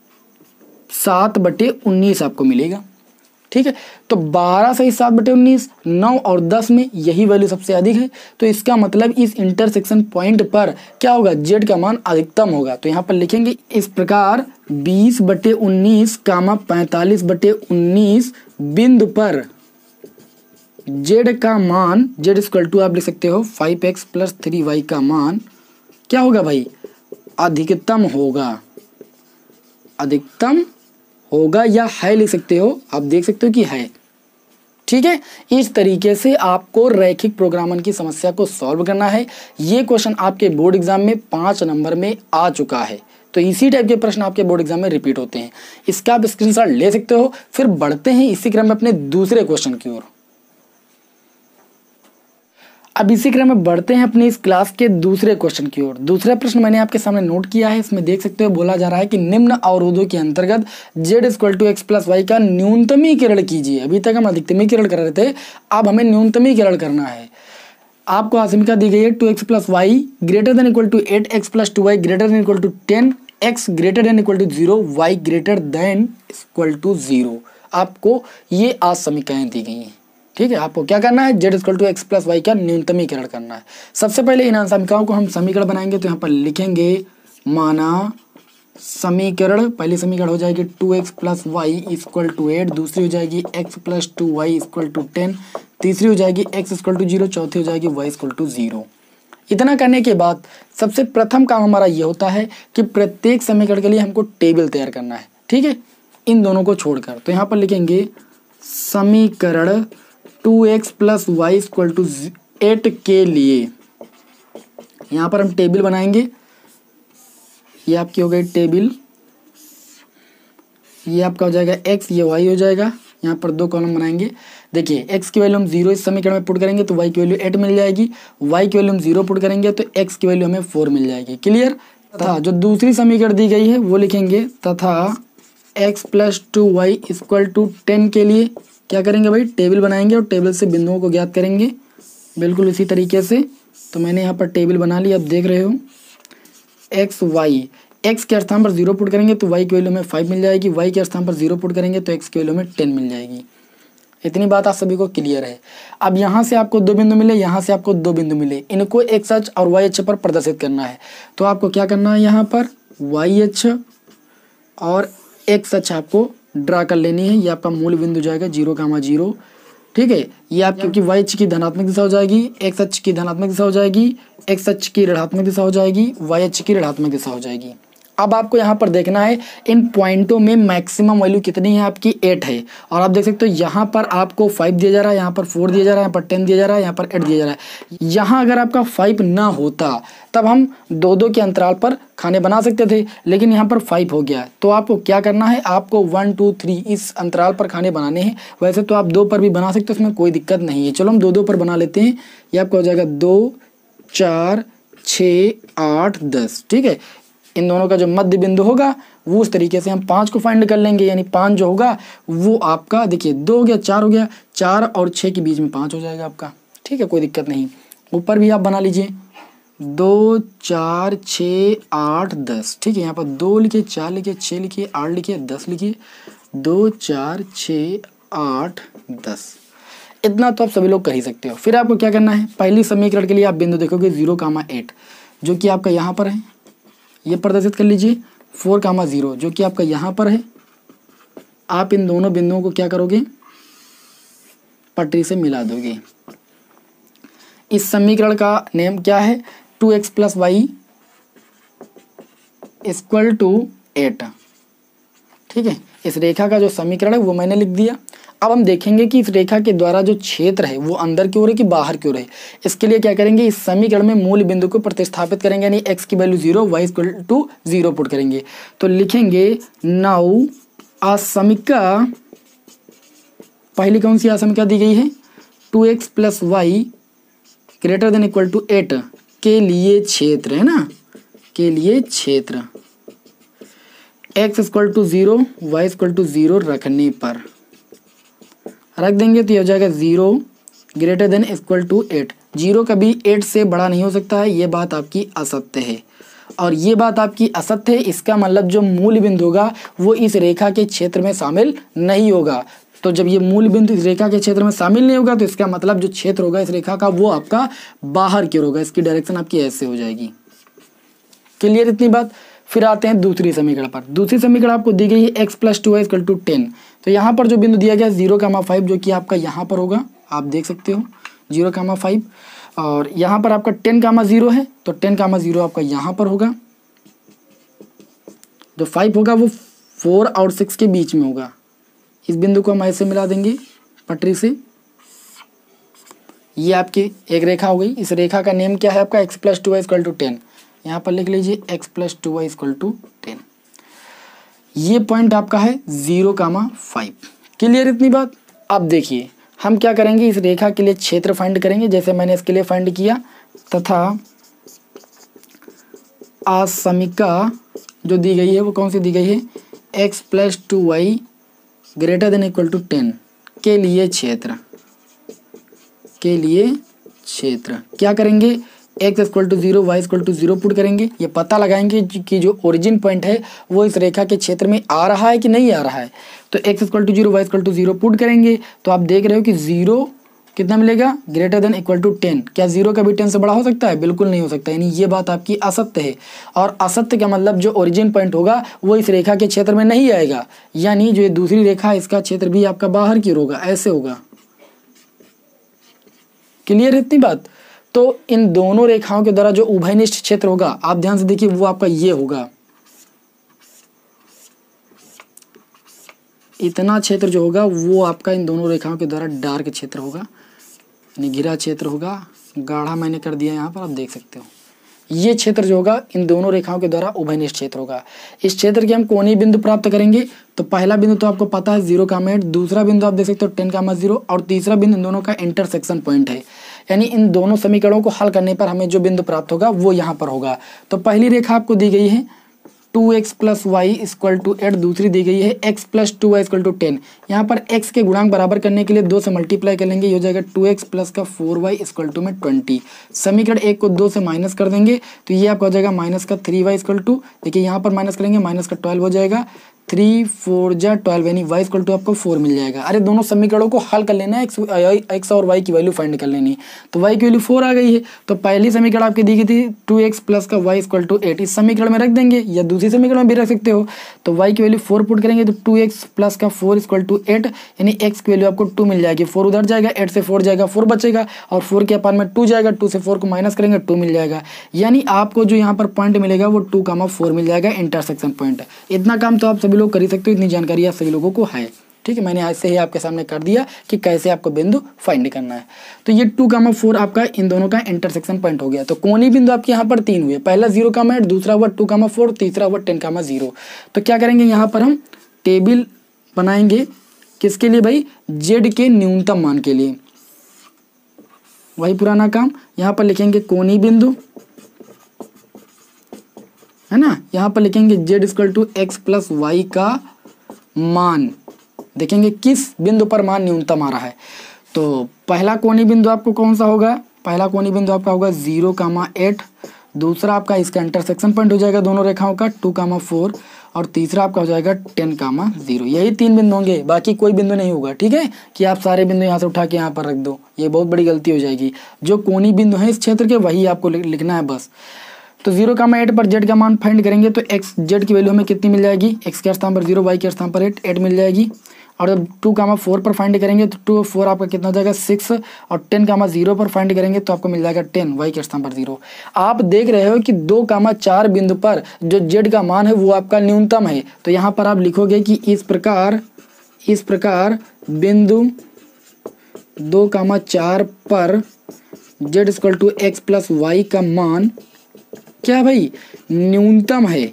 सात बटे उन्नीस आपको मिलेगा। ठीक है, तो बारह सही सात बटे उन्नीस, नौ और दस में यही वैल्यू सबसे अधिक है। तो इसका मतलब इस इंटरसेक्शन पॉइंट पर क्या होगा, जेड का मान अधिकतम होगा। तो यहाँ पर लिखेंगे इस प्रकार बीस बटे उन्नीस कामा पैंतालीस बटे उन्नीस बिंदु पर जेड का मान, जेड इक्वल टू आप लिख सकते हो five x plus three y का मान क्या होगा भाई, अधिकतम होगा, अधिकतम होगा या है लिख सकते हो, आप देख सकते हो कि है। ठीक है, इस तरीके से आपको रैखिक प्रोग्रामन की समस्या को सॉल्व करना है। ये क्वेश्चन आपके बोर्ड एग्जाम में पाँच नंबर में आ चुका है, तो इसी टाइप के प्रश्न आपके बोर्ड एग्जाम में रिपीट होते हैं। इसका आप स्क्रीनशॉट ले सकते हो। फिर बढ़ते हैं इसी क्रम में अपने दूसरे क्वेश्चन की ओर। अब इसी क्रम में बढ़ते हैं अपनी इस क्लास के दूसरे क्वेश्चन की ओर। दूसरा प्रश्न मैंने आपके सामने नोट किया है, इसमें देख सकते हो बोला जा रहा है कि निम्न अवरोधों के अंतर्गत z equal to x plus y का न्यूनतमीकरण कीजिए। अभी तक हम अधिकतमीकरण कर रहे थे, अब हमें न्यूनतमीकरण करना है। आपको आसमिका दी गई है two x plus y greater than equal to eight x plus two y greater than equal to ten x greater than equal to zero Y greater than equal to zero. आपको ये आज समीकरण दी गई हैं, ठीक है। आपको क्या करना है, z equal to x plus y का न्यूनतमीकरण करना है। सबसे पहले इन समीकरणों को हम समीकरण बनाएंगे, तो यहाँ पर लिखेंगे माना समीकरण, पहली समीकरण हो जाएगी two x plus Y equal to eight, दूसरी हो जाएगी x plus two Y equal to ten, तीसरी हो जाएगी एक्स इक्वल टू जीरो, चौथी हो जाएगी वाई इक्वल टू जीरो। इतना करने के बाद सबसे प्रथम काम हमारा ये होता है कि प्रत्येक समीकरण के लिए हमको टेबल तैयार करना है, ठीक है, इन दोनों को छोड़कर। तो यहाँ पर लिखेंगे समीकरण two x plus Y equal to eight के लिए यहाँ पर हम टेबल बनाएंगे। ये आपकी हो गई टेबल, ये आपका हो जाएगा x, ये y हो जाएगा। यहाँ पर दो कॉलम बनाएंगे। देखिए x की वैल्यू हम जीरो इस समीकरण में पुट करेंगे तो y की वैल्यू एट मिल जाएगी, y की वैल्यू हम जीरो पुट करेंगे तो x की वैल्यू हमें फोर मिल जाएगी। क्लियर। तथा जो दूसरी समीकरण दी गई है वो लिखेंगे तथा x plus two Y equal to ten के लिए क्या करेंगे भाई, टेबल बनाएंगे और टेबल से बिंदुओं को ज्ञात करेंगे, बिल्कुल इसी तरीके से। तो मैंने यहाँ पर टेबल बना ली, अब देख रहे हो एक्स वाई, एक्स के स्थान पर जीरो पुट करेंगे तो वाई की वैल्यू में फाइव मिल जाएगी, वाई के स्थान पर जीरो पुट करेंगे तो एक्स की वैल्यू में टेन मिल जाएगी। इतनी बात आप सभी को क्लियर है। अब यहाँ से आपको दो बिंदु मिले, यहाँ से आपको दो बिंदु मिले, इनको एक्स अक्ष और वाई अक्ष पर प्रदर्शित करना है। तो आपको क्या करना है, यहाँ पर वाई अक्ष और एक्स अक्ष आपको ड्रा कर लेनी है। ये आपका मूल बिंदु जाएगा जीरो कामा जीरो, ठीक है। ये आप क्योंकि वाई अक्ष की धनात्मक दिशा हो जाएगी, एक्स अक्ष की धनात्मक दिशा हो जाएगी, एक्स अक्ष की ऋणात्मक दिशा हो जाएगी, वाई अक्ष की ऋणात्मक दिशा हो जाएगी। अब आपको यहाँ पर देखना है इन पॉइंटों में मैक्सिमम वैल्यू कितनी है, आपकी एट है। और आप देख सकते हो यहाँ पर आपको फाइव दिया जा रहा है, यहाँ पर फोर दिया जा रहा है, यहाँ पर टेन दिया जा रहा है, यहाँ पर एट दिया जा रहा है। यहाँ अगर आपका फाइव ना होता तब हम दो दो के अंतराल पर खाने बना सकते थे, लेकिन यहाँ पर फाइव हो गया। तो आपको क्या करना है, आपको वन टू थ्री इस अंतराल पर खाने बनाने हैं। वैसे तो आप दो पर भी बना सकते हो, उसमें कोई दिक्कत नहीं है। चलो हम दो दो पर बना लेते हैं। ये आपका हो जाएगा दो, चार, छः, आठ, दस, ठीक है। इन दोनों का जो मध्य बिंदु होगा वो उस तरीके से हम पाँच को फाइंड कर लेंगे, यानी पाँच जो होगा वो आपका, देखिए दो हो गया, चार हो गया, चार और छः के बीच में पाँच हो जाएगा आपका, ठीक है, कोई दिक्कत नहीं। ऊपर भी आप बना लीजिए, दो, चार, छः, आठ, दस, ठीक है। यहाँ पर दो लिखिए, चार लिखिए, छः लिखिए, आठ लिखिए, दस लिखिए, दो, चार, छः, आठ, दस। इतना तो आप सभी लोग कर ही सकते हो। फिर आपको क्या करना है, पहली समीकरण के लिए आप बिंदु देखोगे जीरो कामा एट जो कि आपका यहाँ पर है, ये प्रदर्शित कर लीजिए। फोर कामा जीरो जो कि आपका यहाँ पर है। आप इन दोनों बिंदुओं को क्या करोगे, पटरी से मिला दोगे। इस समीकरण का नेम क्या है, two x plus Y equal to eight, ठीक है। इस रेखा का जो समीकरण है वो मैंने लिख दिया। अब हम देखेंगे कि इस रेखा के द्वारा जो क्षेत्र है वो अंदर की ओर है कि बाहर की ओर है। इसके लिए क्या करेंगे, इस समीकरण में मूल बिंदु को प्रतिस्थापित करेंगे, यानी x की value zero, y equal to zero put करेंगे। तो लिखेंगे नाउ असमिका, पहली कौन सी असमिका दी गई है, two x plus y greater than equal to eight के लिए क्षेत्र है ना, के लिए क्षेत्र x equal to zero, Y equal to zero रखने पर रख देंगे तो ये हो जाएगा zero greater than equal to eight. Zero कभी एट से बड़ा नहीं हो सकता है, ये बात आपकी असत्य है। और ये बात आपकी असत्य है, इसका मतलब जो मूल बिंदु होगा वो इस रेखा के क्षेत्र में शामिल नहीं होगा। तो जब ये मूल बिंदु इस रेखा के क्षेत्र में शामिल नहीं होगा तो इसका मतलब जो क्षेत्र होगा इस रेखा का वो आपका बाहर की ओर होगा, इसकी डायरेक्शन आपकी ऐसे हो जाएगी। क्लियर इतनी बात। फिर आते हैं दूसरी समीकरण पर। दूसरी समीकरण आपको दी गई है x plus two Y equal to ten. तो यहाँ पर जो बिंदु दिया गया है जीरो कामा फाइव जो कि आपका यहाँ पर होगा, आप देख सकते हो जीरो कामा फाइव। और यहाँ पर आपका टेन कामा जीरो है तो टेन कामा जीरो आपका यहाँ पर होगा। जो फाइव होगा वो फोर और सिक्स के बीच में होगा। इस बिंदु को हम ऐसे मिला देंगे पटरी से। ये आपकी एक रेखा हो गई। इस रेखा का नेम क्या है आपका, x plus two Y equal to ten. यहाँ पर लिख लीजिए x plus two Y equal to ten. ये पॉइंट आपका है जीरो कामा फाइव। क्लियर इतनी बात। अब देखिए हम क्या करेंगे, इस रेखा के लिए क्षेत्र फाइंड करेंगे जैसे मैंने इसके लिए फाइंड किया, तथा असमिका जो दी गई है वो कौन सी दी गई है, x plus two y greater than equal to ten के लिए क्षेत्र के लिए क्षेत्र क्या करेंगे, x equal to zero Y equal to zero put करेंगे। ये पता लगाएंगे कि जो ओरिजिन पॉइंट है वो इस रेखा के क्षेत्र में आ रहा है कि नहीं आ रहा है। तो x equal to zero Y equal to zero put करेंगे तो आप देख रहे हो कि जीरो कितना मिलेगा, greater than equal to ten. क्या जीरो का भी टेन से बड़ा हो सकता है, बिल्कुल नहीं हो सकता, यानी ये बात आपकी असत्य है। और असत्य का मतलब जो ओरिजिन पॉइंट होगा वो इस रेखा के क्षेत्र में नहीं आएगा, यानी जो ये दूसरी रेखा है इसका क्षेत्र भी आपका बाहर की ओर होगा, ऐसे होगा। क्लियर है इतनी बात। तो इन दोनों रेखाओं के द्वारा जो उभयनिष्ठ क्षेत्र होगा, आप ध्यान से देखिए, वो आपका ये होगा। इतना क्षेत्र जो होगा वो आपका इन दोनों रेखाओं के द्वारा डार्क क्षेत्र होगा, यानी घिरा क्षेत्र होगा। गाढ़ा मैंने कर दिया यहाँ पर, आप देख सकते हो। ये क्षेत्र जो होगा इन दोनों रेखाओं के द्वारा उभयनिष्ठ क्षेत्र होगा। इस क्षेत्र के हम कोणीय बिंदु प्राप्त करेंगे। तो पहला बिंदु तो आपको पता है जीरो कामा एट, दूसरा बिंदु आप देख सकते हो टेन कामा जीरो, और तीसरा बिंदु इन दोनों का इंटरसेक्शन पॉइंट है। यानी इन दोनों समीकरणों को हल करने पर हमें जो बिंदु प्राप्त होगा वो यहाँ पर होगा। तो पहली रेखा आपको दी गई है two x plus Y equal to eight, दूसरी दी गई है x plus two Y equal to ten. यहाँ पर एक्स के गुणांक बराबर करने के लिए दो से मल्टीप्लाई कर लेंगे, ये हो जाएगा टू एक्स प्लस का फोर वाई इक्वल टू में ट्वेंटी। समीकरण एक को दो से माइनस कर देंगे तो ये आपका हो जाएगा माइनस का थ्री वाई इक्वल टू, देखिए यहाँ पर माइनस करेंगे माइनस का ट्वेल्व हो जाएगा, थ्री फोर जा ट्वेल्व, यानी वाई इक्वल टू आपको फोर मिल जाएगा। अरे दोनों समीकरणों को हल कर लेना है, एक्स एक्स और वाई की वैल्यू फाइंड कर लेनी। तो वाई की वैल्यू फोर आ गई है, तो पहली समीकरण आपकी दी गई थी टू एक्स प्लस का वाई इक्वल टू एट, इस समीकरण में रख देंगे या दूसरी समीकरण में भी रख सकते हो। तो वाई की वैल्यू फोर पुट करेंगे तो टू एक्स प्लस का फोर इक्वल टू एट, यानी एक्स की वैल्यू आपको टू मिल जाएगी। फोर उधर जाएगा, एट से फोर जाएगा, फोर बचेगा, और फोर के अपान में टू जाएगा, टू से फोर को माइनस करेंगे टू मिल जाएगा। यानी आपको जो यहाँ पर पॉइंट मिलेगा वो टू कामा फोर मिल जाएगा, इंटरसेक्शन पॉइंट। इतना काम तो आप सभी लोग कर ही सकते हो, इतनी जानकारी आप सभी लोगों को है। ठीक है, मैंने आज से ही आपके सामने कर दिया कि कैसे आपको बिंदु फाइंड करना है। तो ये टू कामा फोर आपका इन दोनों का इंटरसेक्शन पॉइंट हो गया। तो कोणीय बिंदु आपके यहाँ पर तीन हुए, पहला जीरो कामा एट, दूसरा हुआ टू कामा फोर, तीसरा हुआ टेन कामा जीरो। तो क्या करेंगे, यहाँ पर हम टेबल बनाएंगे किसके लिए भाई, जेड के न्यूनतम मान के लिए। वही पुराना काम, यहाँ पर लिखेंगे कोणीय बिंदु, है ना, यहाँ पर लिखेंगे z equal to x plus y का मान, देखेंगे किस बिंदु पर मान न्यूनतम आ रहा है। तो पहला कोणीय बिंदु आपको कौन सा होगा, पहला कोणीय बिंदु आपका होगा जीरो कामा एट, दूसरा आपका इसका इंटरसेक्शन पॉइंट हो जाएगा दोनों रेखाओं का टू कामा फोर, और तीसरा आपका हो जाएगा टेन कामा जीरो। यही तीन बिंदु होंगे, बाकी कोई बिंदु नहीं होगा। ठीक है, कि आप सारे बिंदु यहाँ से उठा के यहाँ पर रख दो, ये बहुत बड़ी गलती हो जाएगी। जो कोणीय बिंदु है इस क्षेत्र के वही आपको लिखना है बस। तो जीरो कामा एट पर जेड का मान फाइंड करेंगे तो एक्स जेड की वैल्यू हमें कितनी मिल जाएगी, एक्स के स्थान पर जीरो, वाई के स्थान पर एट, एट मिल जाएगी। और जब टू कामा फोर पर फाइंड करेंगे तो टू फोर आपका कितना हो जाएगा सिक्स, और टेन कामा जीरो पर फाइंड करेंगे तो आपको मिल जाएगा टेन, वाई के स्थान पर जीरो। आप देख रहे हो कि दो कामा चार बिंदु पर जो जेड का मान है वो आपका न्यूनतम है। तो यहाँ पर आप लिखोगे कि इस प्रकार इस प्रकार बिंदु दो कामा चार पर Z equal to x plus y का मान क्या भाई, न्यूनतम है।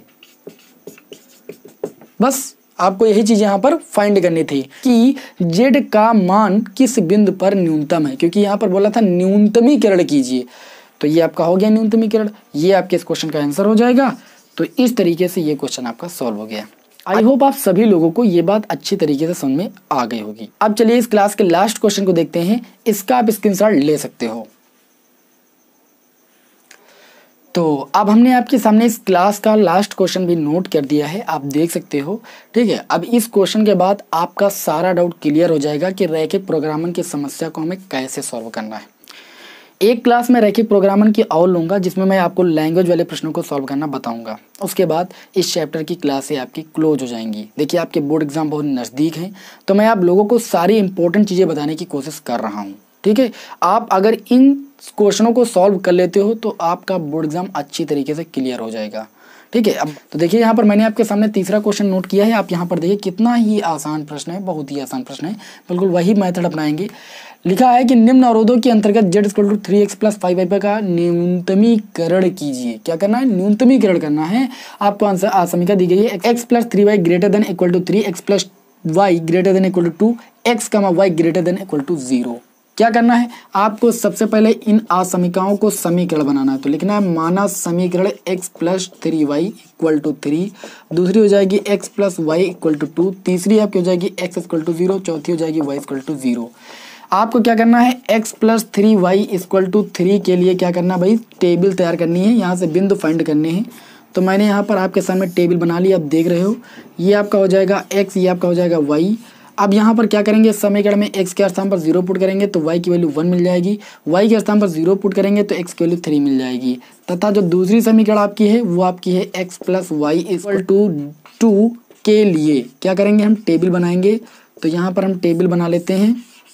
बस आपको यही चीज यहाँ पर फाइंड करनी थी कि जेड का मान किस बिंदु पर न्यूनतम है, क्योंकि यहाँ पर बोला था न्यूनतमीकरण कीजिए। तो ये आपका हो गया न्यूनतमीकरण, ये आपके इस क्वेश्चन का आंसर हो जाएगा। तो इस तरीके से ये क्वेश्चन आपका सॉल्व हो गया। आई होप आप सभी लोगों को ये बात अच्छी तरीके से समझ में आ गई होगी। अब चलिए इस क्लास के लास्ट क्वेश्चन को देखते हैं, इसका आप स्क्रीनशॉट ले सकते हो। तो अब हमने आपके सामने इस क्लास का लास्ट क्वेश्चन भी नोट कर दिया है, आप देख सकते हो। ठीक है, अब इस क्वेश्चन के बाद आपका सारा डाउट क्लियर हो जाएगा कि रैखिक प्रोग्रामन की समस्या को हमें कैसे सॉल्व करना है। एक क्लास में रैखिक प्रोग्रामन की और लूँगा जिसमें मैं आपको लैंग्वेज वाले प्रश्नों को सॉल्व करना बताऊँगा। उसके बाद इस चैप्टर की क्लासें आपकी क्लोज हो जाएंगी। देखिए आपके बोर्ड एग्जाम बहुत नज़दीक हैं, तो मैं आप लोगों को सारी इंपॉर्टेंट चीज़ें बताने की कोशिश कर रहा हूँ। ठीक है, आप अगर इन क्वेश्चनों को सॉल्व कर लेते हो तो आपका बोर्ड एग्जाम अच्छी तरीके से क्लियर हो जाएगा। ठीक है, अब तो देखिए यहाँ पर मैंने आपके सामने तीसरा क्वेश्चन नोट किया है। आप यहाँ पर देखिए कितना ही आसान प्रश्न है, बहुत ही आसान प्रश्न है, बिल्कुल वही मेथड अपनाएंगे। लिखा है कि निम्न अवरोधों के अंतर्गत z equal to three x plus five y का न्यूनतमीकरण कीजिए। क्या करना है, न्यूनतमीकरण करना है। आपको आंसर समीकरण दी गई है x plus three y greater than equal to three, x plus y greater than equal to two, x comma y greater than equal to zero. क्या करना है आपको, सबसे पहले इन असमीकाओं को समीकरण बनाना है। तो लिखना है माना समीकरण x plus three Y equal to three, दूसरी हो जाएगी x plus Y equal to two, तीसरी आपकी हो जाएगी एक्स इक्वल टू जीरो, चौथी हो जाएगी वाई इक्वल टू जीरो। आपको क्या करना है, x plus three Y equal to three के लिए क्या करना भाई, टेबल तैयार करनी है, यहाँ से बिंदु फाइंड करने हैं। तो मैंने यहाँ पर आपके सामने टेबल बना ली, आप देख रहे हो, ये आपका हो जाएगा एक्स, ये आपका हो जाएगा वाई। अब यहाँ पर क्या करेंगे, समीकरण में एक्स के स्थान पर जीरो पुट करेंगे तो वाई की वैल्यू वन मिल जाएगी, वाई के स्थान पर जीरो पुट करेंगे तो एक्स की वैल्यू थ्री मिल जाएगी। तथा जो दूसरी समीकरण आपकी है वो आपकी है x plus Y equal to two के लिए क्या करेंगे, हम टेबल बनाएंगे। तो यहाँ पर हम टेबल बना लेते हैं,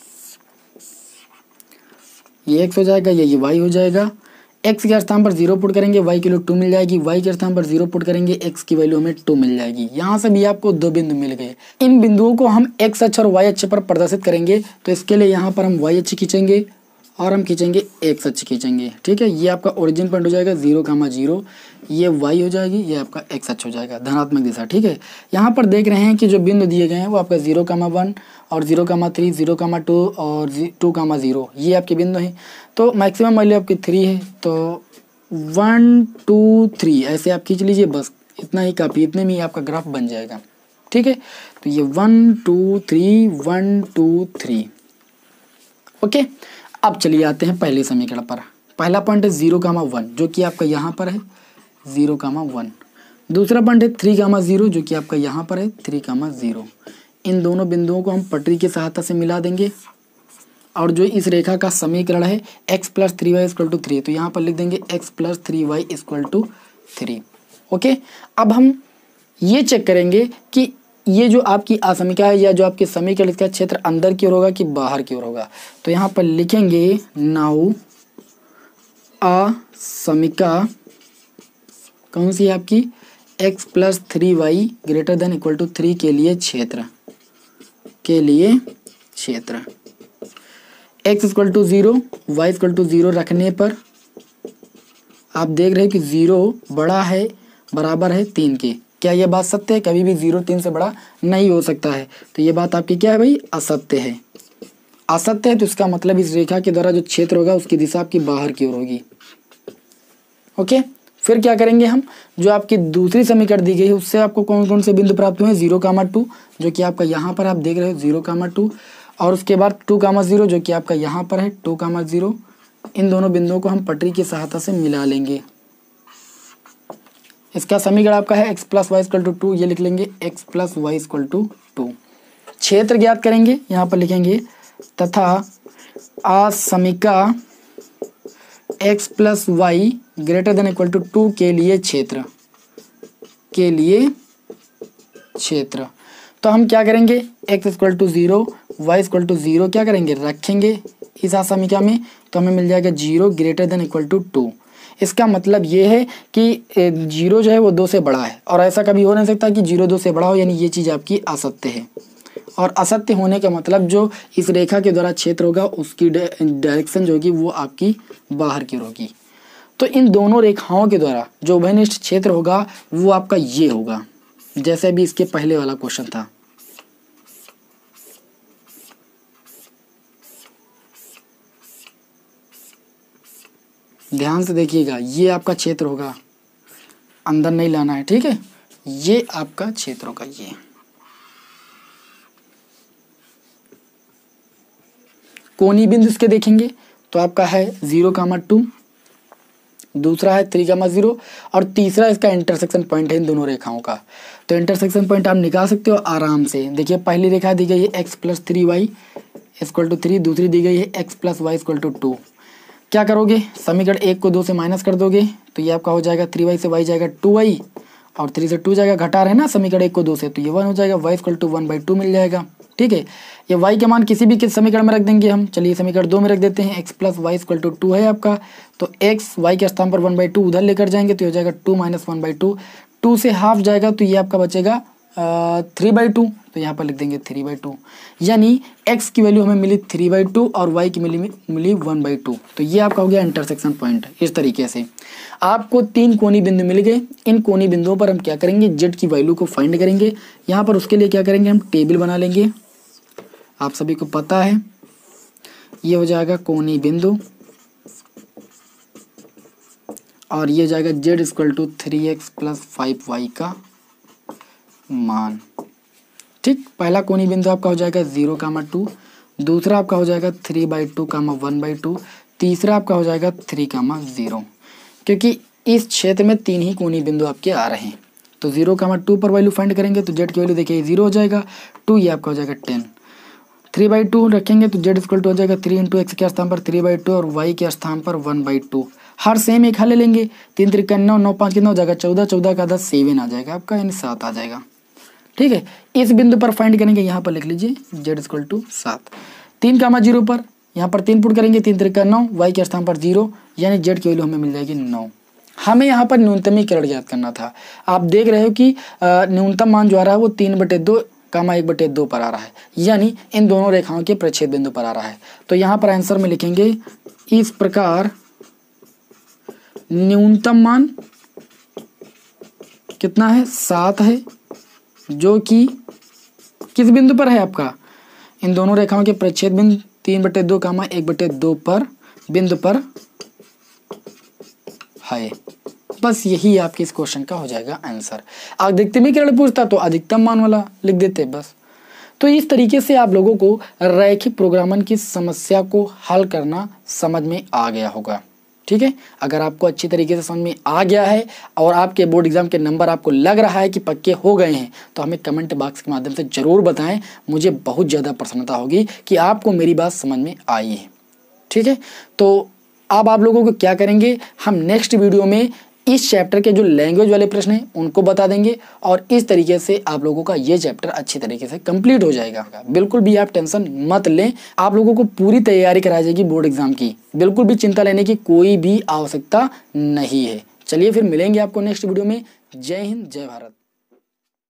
ये एक्स हो जाएगा, ये ये वाई हो जाएगा। एक्स के स्थान पर जीरो पुट करेंगे, वाई की वैल्यू टू मिल जाएगी, वाई के स्थान पर जीरो पुट करेंगे, एक्स की वैल्यू हमें टू मिल जाएगी। यहाँ से भी आपको दो बिंदु मिल गए। इन बिंदुओं को हम एक्स अक्ष और वाई अक्ष पर प्रदर्शित करेंगे। तो इसके लिए यहाँ पर हम वाई अक्ष खींचेंगे और हम खींचेंगे एक्स अक्ष खींचेंगे, ठीक है। ये आपका ओरिजिन पॉइंट हो जाएगा जीरो कामा जीरो, ये वाई हो जाएगी, ये आपका एक्स अक्ष हो जाएगा, धनात्मक दिशा, ठीक है। यहाँ पर देख रहे हैं कि जो बिंदु दिए गए हैं वो आपका जीरो कामा वन और zero comma three, zero comma two और टू कामा जीरो, ये आपके बिंदु हैं। तो मैक्सिमम वैल्यू आपकी थ्री है, तो वन टू थ्री ऐसे आप खींच लीजिए, बस इतना ही काफ़ी, इतने में ही आपका ग्राफ बन जाएगा, ठीक है। तो ये one two three, one two three, okay. अब चलिए आते हैं पहले समीकरण पर। पहला पॉइंट है जीरो कामा वन जो कि आपका यहाँ पर है जीरो कामा वन, दूसरा पॉइंट है थ्री कामा जीरो जो कि आपका यहाँ पर है थ्री कामा जीरो। इन दोनों बिंदुओं को हम पटरी की सहायता से मिला देंगे और जो इस रेखा का समीकरण है x plus three Y equal to three, तो यहाँ पर लिख देंगे x plus three Y equal to three, okay. अब हम ये चेक करेंगे कि ये जो आपकी असमीका है या जो आपके समीकरण इसका क्षेत्र अंदर की ओर होगा कि बाहर की ओर होगा। तो यहाँ पर लिखेंगे नाउ असमीका कौन सी है आपकी, x plus three y greater than equal to three के लिए क्षेत्र के लिए क्षेत्र x equal to zero, Y equal to zero रखने पर आप देख रहे हैं कि जीरो बड़ा है बराबर है तीन के। क्या यह बात सत्य है, कभी भी जीरो तीन से बड़ा नहीं हो सकता है। तो ये बात आपकी क्या है भाई, असत्य है। असत्य है तो इसका मतलब इस रेखा के द्वारा जो क्षेत्र होगा उसकी दिशा आपकी बाहर की ओर होगी, ओके। फिर क्या करेंगे हम, जो आपकी दूसरी समीकरण दी गई है उससे आपको कौन कौन से बिंदु प्राप्त हुए हैं, जीरो कामा टू जो कि आपका यहाँ पर आप देख रहे हो जीरो कामा टू, और उसके बाद टू कामा जीरो जो कि आपका यहाँ पर है टू कामा जीरो। इन दोनों बिंदुओं को हम पटरी की सहायता से मिला लेंगे। इसका समीकरण आपका है x plus Y equal to two, ये लिख लेंगे x plus Y equal to two. क्षेत्र ज्ञात करेंगे, यहाँ पर लिखेंगे तथा असमीका x plus y greater than equal to two के लिए क्षेत्र के लिए क्षेत्र। तो हम क्या करेंगे, x equal to zero, Y equal to zero क्या करेंगे, रखेंगे इस असमीका में, तो हमें मिल जाएगा zero greater than equal to two. इसका मतलब ये है कि जीरो जो है वो दो से बड़ा है, और ऐसा कभी हो नहीं सकता कि जीरो दो से बड़ा हो, यानी ये चीज़ आपकी असत्य है। और असत्य होने का मतलब जो इस रेखा के द्वारा क्षेत्र होगा उसकी डायरेक्शन जो होगी वो आपकी बाहर की ओर होगी। तो इन दोनों रेखाओं के द्वारा जो उभयनिष्ठ क्षेत्र होगा वो आपका ये होगा, जैसे भी इसके पहले वाला क्वेश्चन था। ध्यान से देखिएगा, ये आपका क्षेत्र होगा, अंदर नहीं लाना है, ठीक है। ये आपका क्षेत्र होगा, ये कोनी बिंदु इसके देखेंगे तो आपका है जीरो कामा टू, दूसरा है थ्री कामा जीरो, और तीसरा इसका इंटरसेक्शन पॉइंट है इन दोनों रेखाओं का। तो इंटरसेक्शन पॉइंट आप निकाल सकते हो आराम से। देखिए पहली रेखा दी गई है x plus three Y equal to three, दूसरी दी गई है x plus Y equal to two. क्या करोगे, समीकरण एक को दो से माइनस कर दोगे तो ये आपका हो जाएगा थ्री वाई से वाई जाएगा टू वाई, और थ्री से टू जाएगा, घटा रहे ना समीकरण एक को दो से, तो ये वन हो जाएगा, y equal to one by two मिल जाएगा, ठीक है। ये y के मान किसी भी किस समीकरण में रख देंगे हम, चलिए समीकरण दो में रख देते हैं। x plus Y equal to two है आपका, तो x y के स्थान पर वन बाई टू उधर लेकर जाएंगे तो हो जाएगा two minus one by two, two से हाफ जाएगा तो ये आपका बचेगा थ्री बाई टू, तो यहाँ पर लिख देंगे थ्री बाई टू, यानी x की वैल्यू हमें मिली थ्री बाई टू और y की मिली मिली वन बाई टू। तो ये आपका हो गया इंटरसेक्शन पॉइंट। इस तरीके से आपको तीन कोनी बिंदु मिल गए। इन कोनी बिंदुओं पर हम क्या करेंगे, z की वैल्यू को फाइंड करेंगे। यहाँ पर उसके लिए क्या करेंगे, हम टेबल बना लेंगे। आप सभी को पता है ये हो जाएगा कोनी बिंदु और ये जाएगा z equal to three x plus five y का मान। ठीक, पहला कोनी बिंदु आपका हो जाएगा जीरो कामा टू, दूसरा आपका हो जाएगा three by two comma one by two, तीसरा आपका हो जाएगा थ्री कामा जीरो, क्योंकि इस क्षेत्र में तीन ही कोनी बिंदु आपके आ रहे हैं। तो जीरो कामा टू पर वैल्यू फाइंड करेंगे तो जेड की वैल्यू देखिए जीरो हो जाएगा, टू ये आपका हो जाएगा टेन, थ्री बाई टू रखेंगे तो जेड इक्वल टू हो जाएगा थ्री इंटू एक्स के स्थान पर थ्री बाई टू और वाई के स्थान पर वन बाई टू। हर सेम एक हल ले लेंगे, तीन त्रिका नौ, नौ पाँच कितना हो जाएगा चौदह, चौदह का दस सेवन आ जाएगा आपका, यानी सात आ जाएगा। ठीक है, इस बिंदु पर फाइंड करेंगे, यहाँ पर लिख लीजिए जेड इक्वल टू सात। तीन कामा जीरो पर यहाँ पर तीन पुट करेंगे, तीन त्रिका नौ, वाई के स्थान पर जीरो, यानी जेड की वैल्यू हमें मिल जाएगी नौ। हमें यहाँ पर न्यूनतमीकरण ज्ञात करना था। आप देख रहे हो कि न्यूनतम मान जो आ रहा है वो तीन बटे दो कामा एक बटे दो पर आ रहा है, यानी इन दोनों रेखाओं के प्रच्छेद बिंदु पर आ रहा है। तो यहाँ पर आंसर में लिखेंगे इस प्रकार न्यूनतम मान कितना है, सात है, जो कि किस बिंदु पर है आपका, इन दोनों रेखाओं के प्रच्छेद बिंदु तीन बटे दो कामा एक बटे दो पर बिंदु पर है। बस यही आपके इस क्वेश्चन का हो जाएगा आंसर। अधिकतमीकरण पूछता तो अधिकतम मान वाला लिख देते बस। तो इस तरीके से आप लोगों को रैखिक प्रोग्रामन की समस्या को हल करना समझ में आ गया होगा। ठीक है, अगर आपको अच्छी तरीके से समझ में आ गया है और आपके बोर्ड एग्जाम के नंबर आपको लग रहा है कि पक्के हो गए हैं, तो हमें कमेंट बॉक्स के माध्यम से ज़रूर बताएं। मुझे बहुत ज़्यादा प्रसन्नता होगी कि आपको मेरी बात समझ में आई है। ठीक है, तो अब आप लोगों को क्या करेंगे, हम नेक्स्ट वीडियो में इस चैप्टर के जो लैंग्वेज वाले प्रश्न हैं उनको बता देंगे और इस तरीके से आप लोगों का ये चैप्टर अच्छी तरीके से कंप्लीट हो जाएगा। बिल्कुल भी आप टेंशन मत लें, आप लोगों को पूरी तैयारी कराई जाएगी बोर्ड एग्जाम की। बिल्कुल भी चिंता लेने की कोई भी आवश्यकता नहीं है। चलिए फिर मिलेंगे आपको नेक्स्ट वीडियो में। जय हिंद, जय भारत।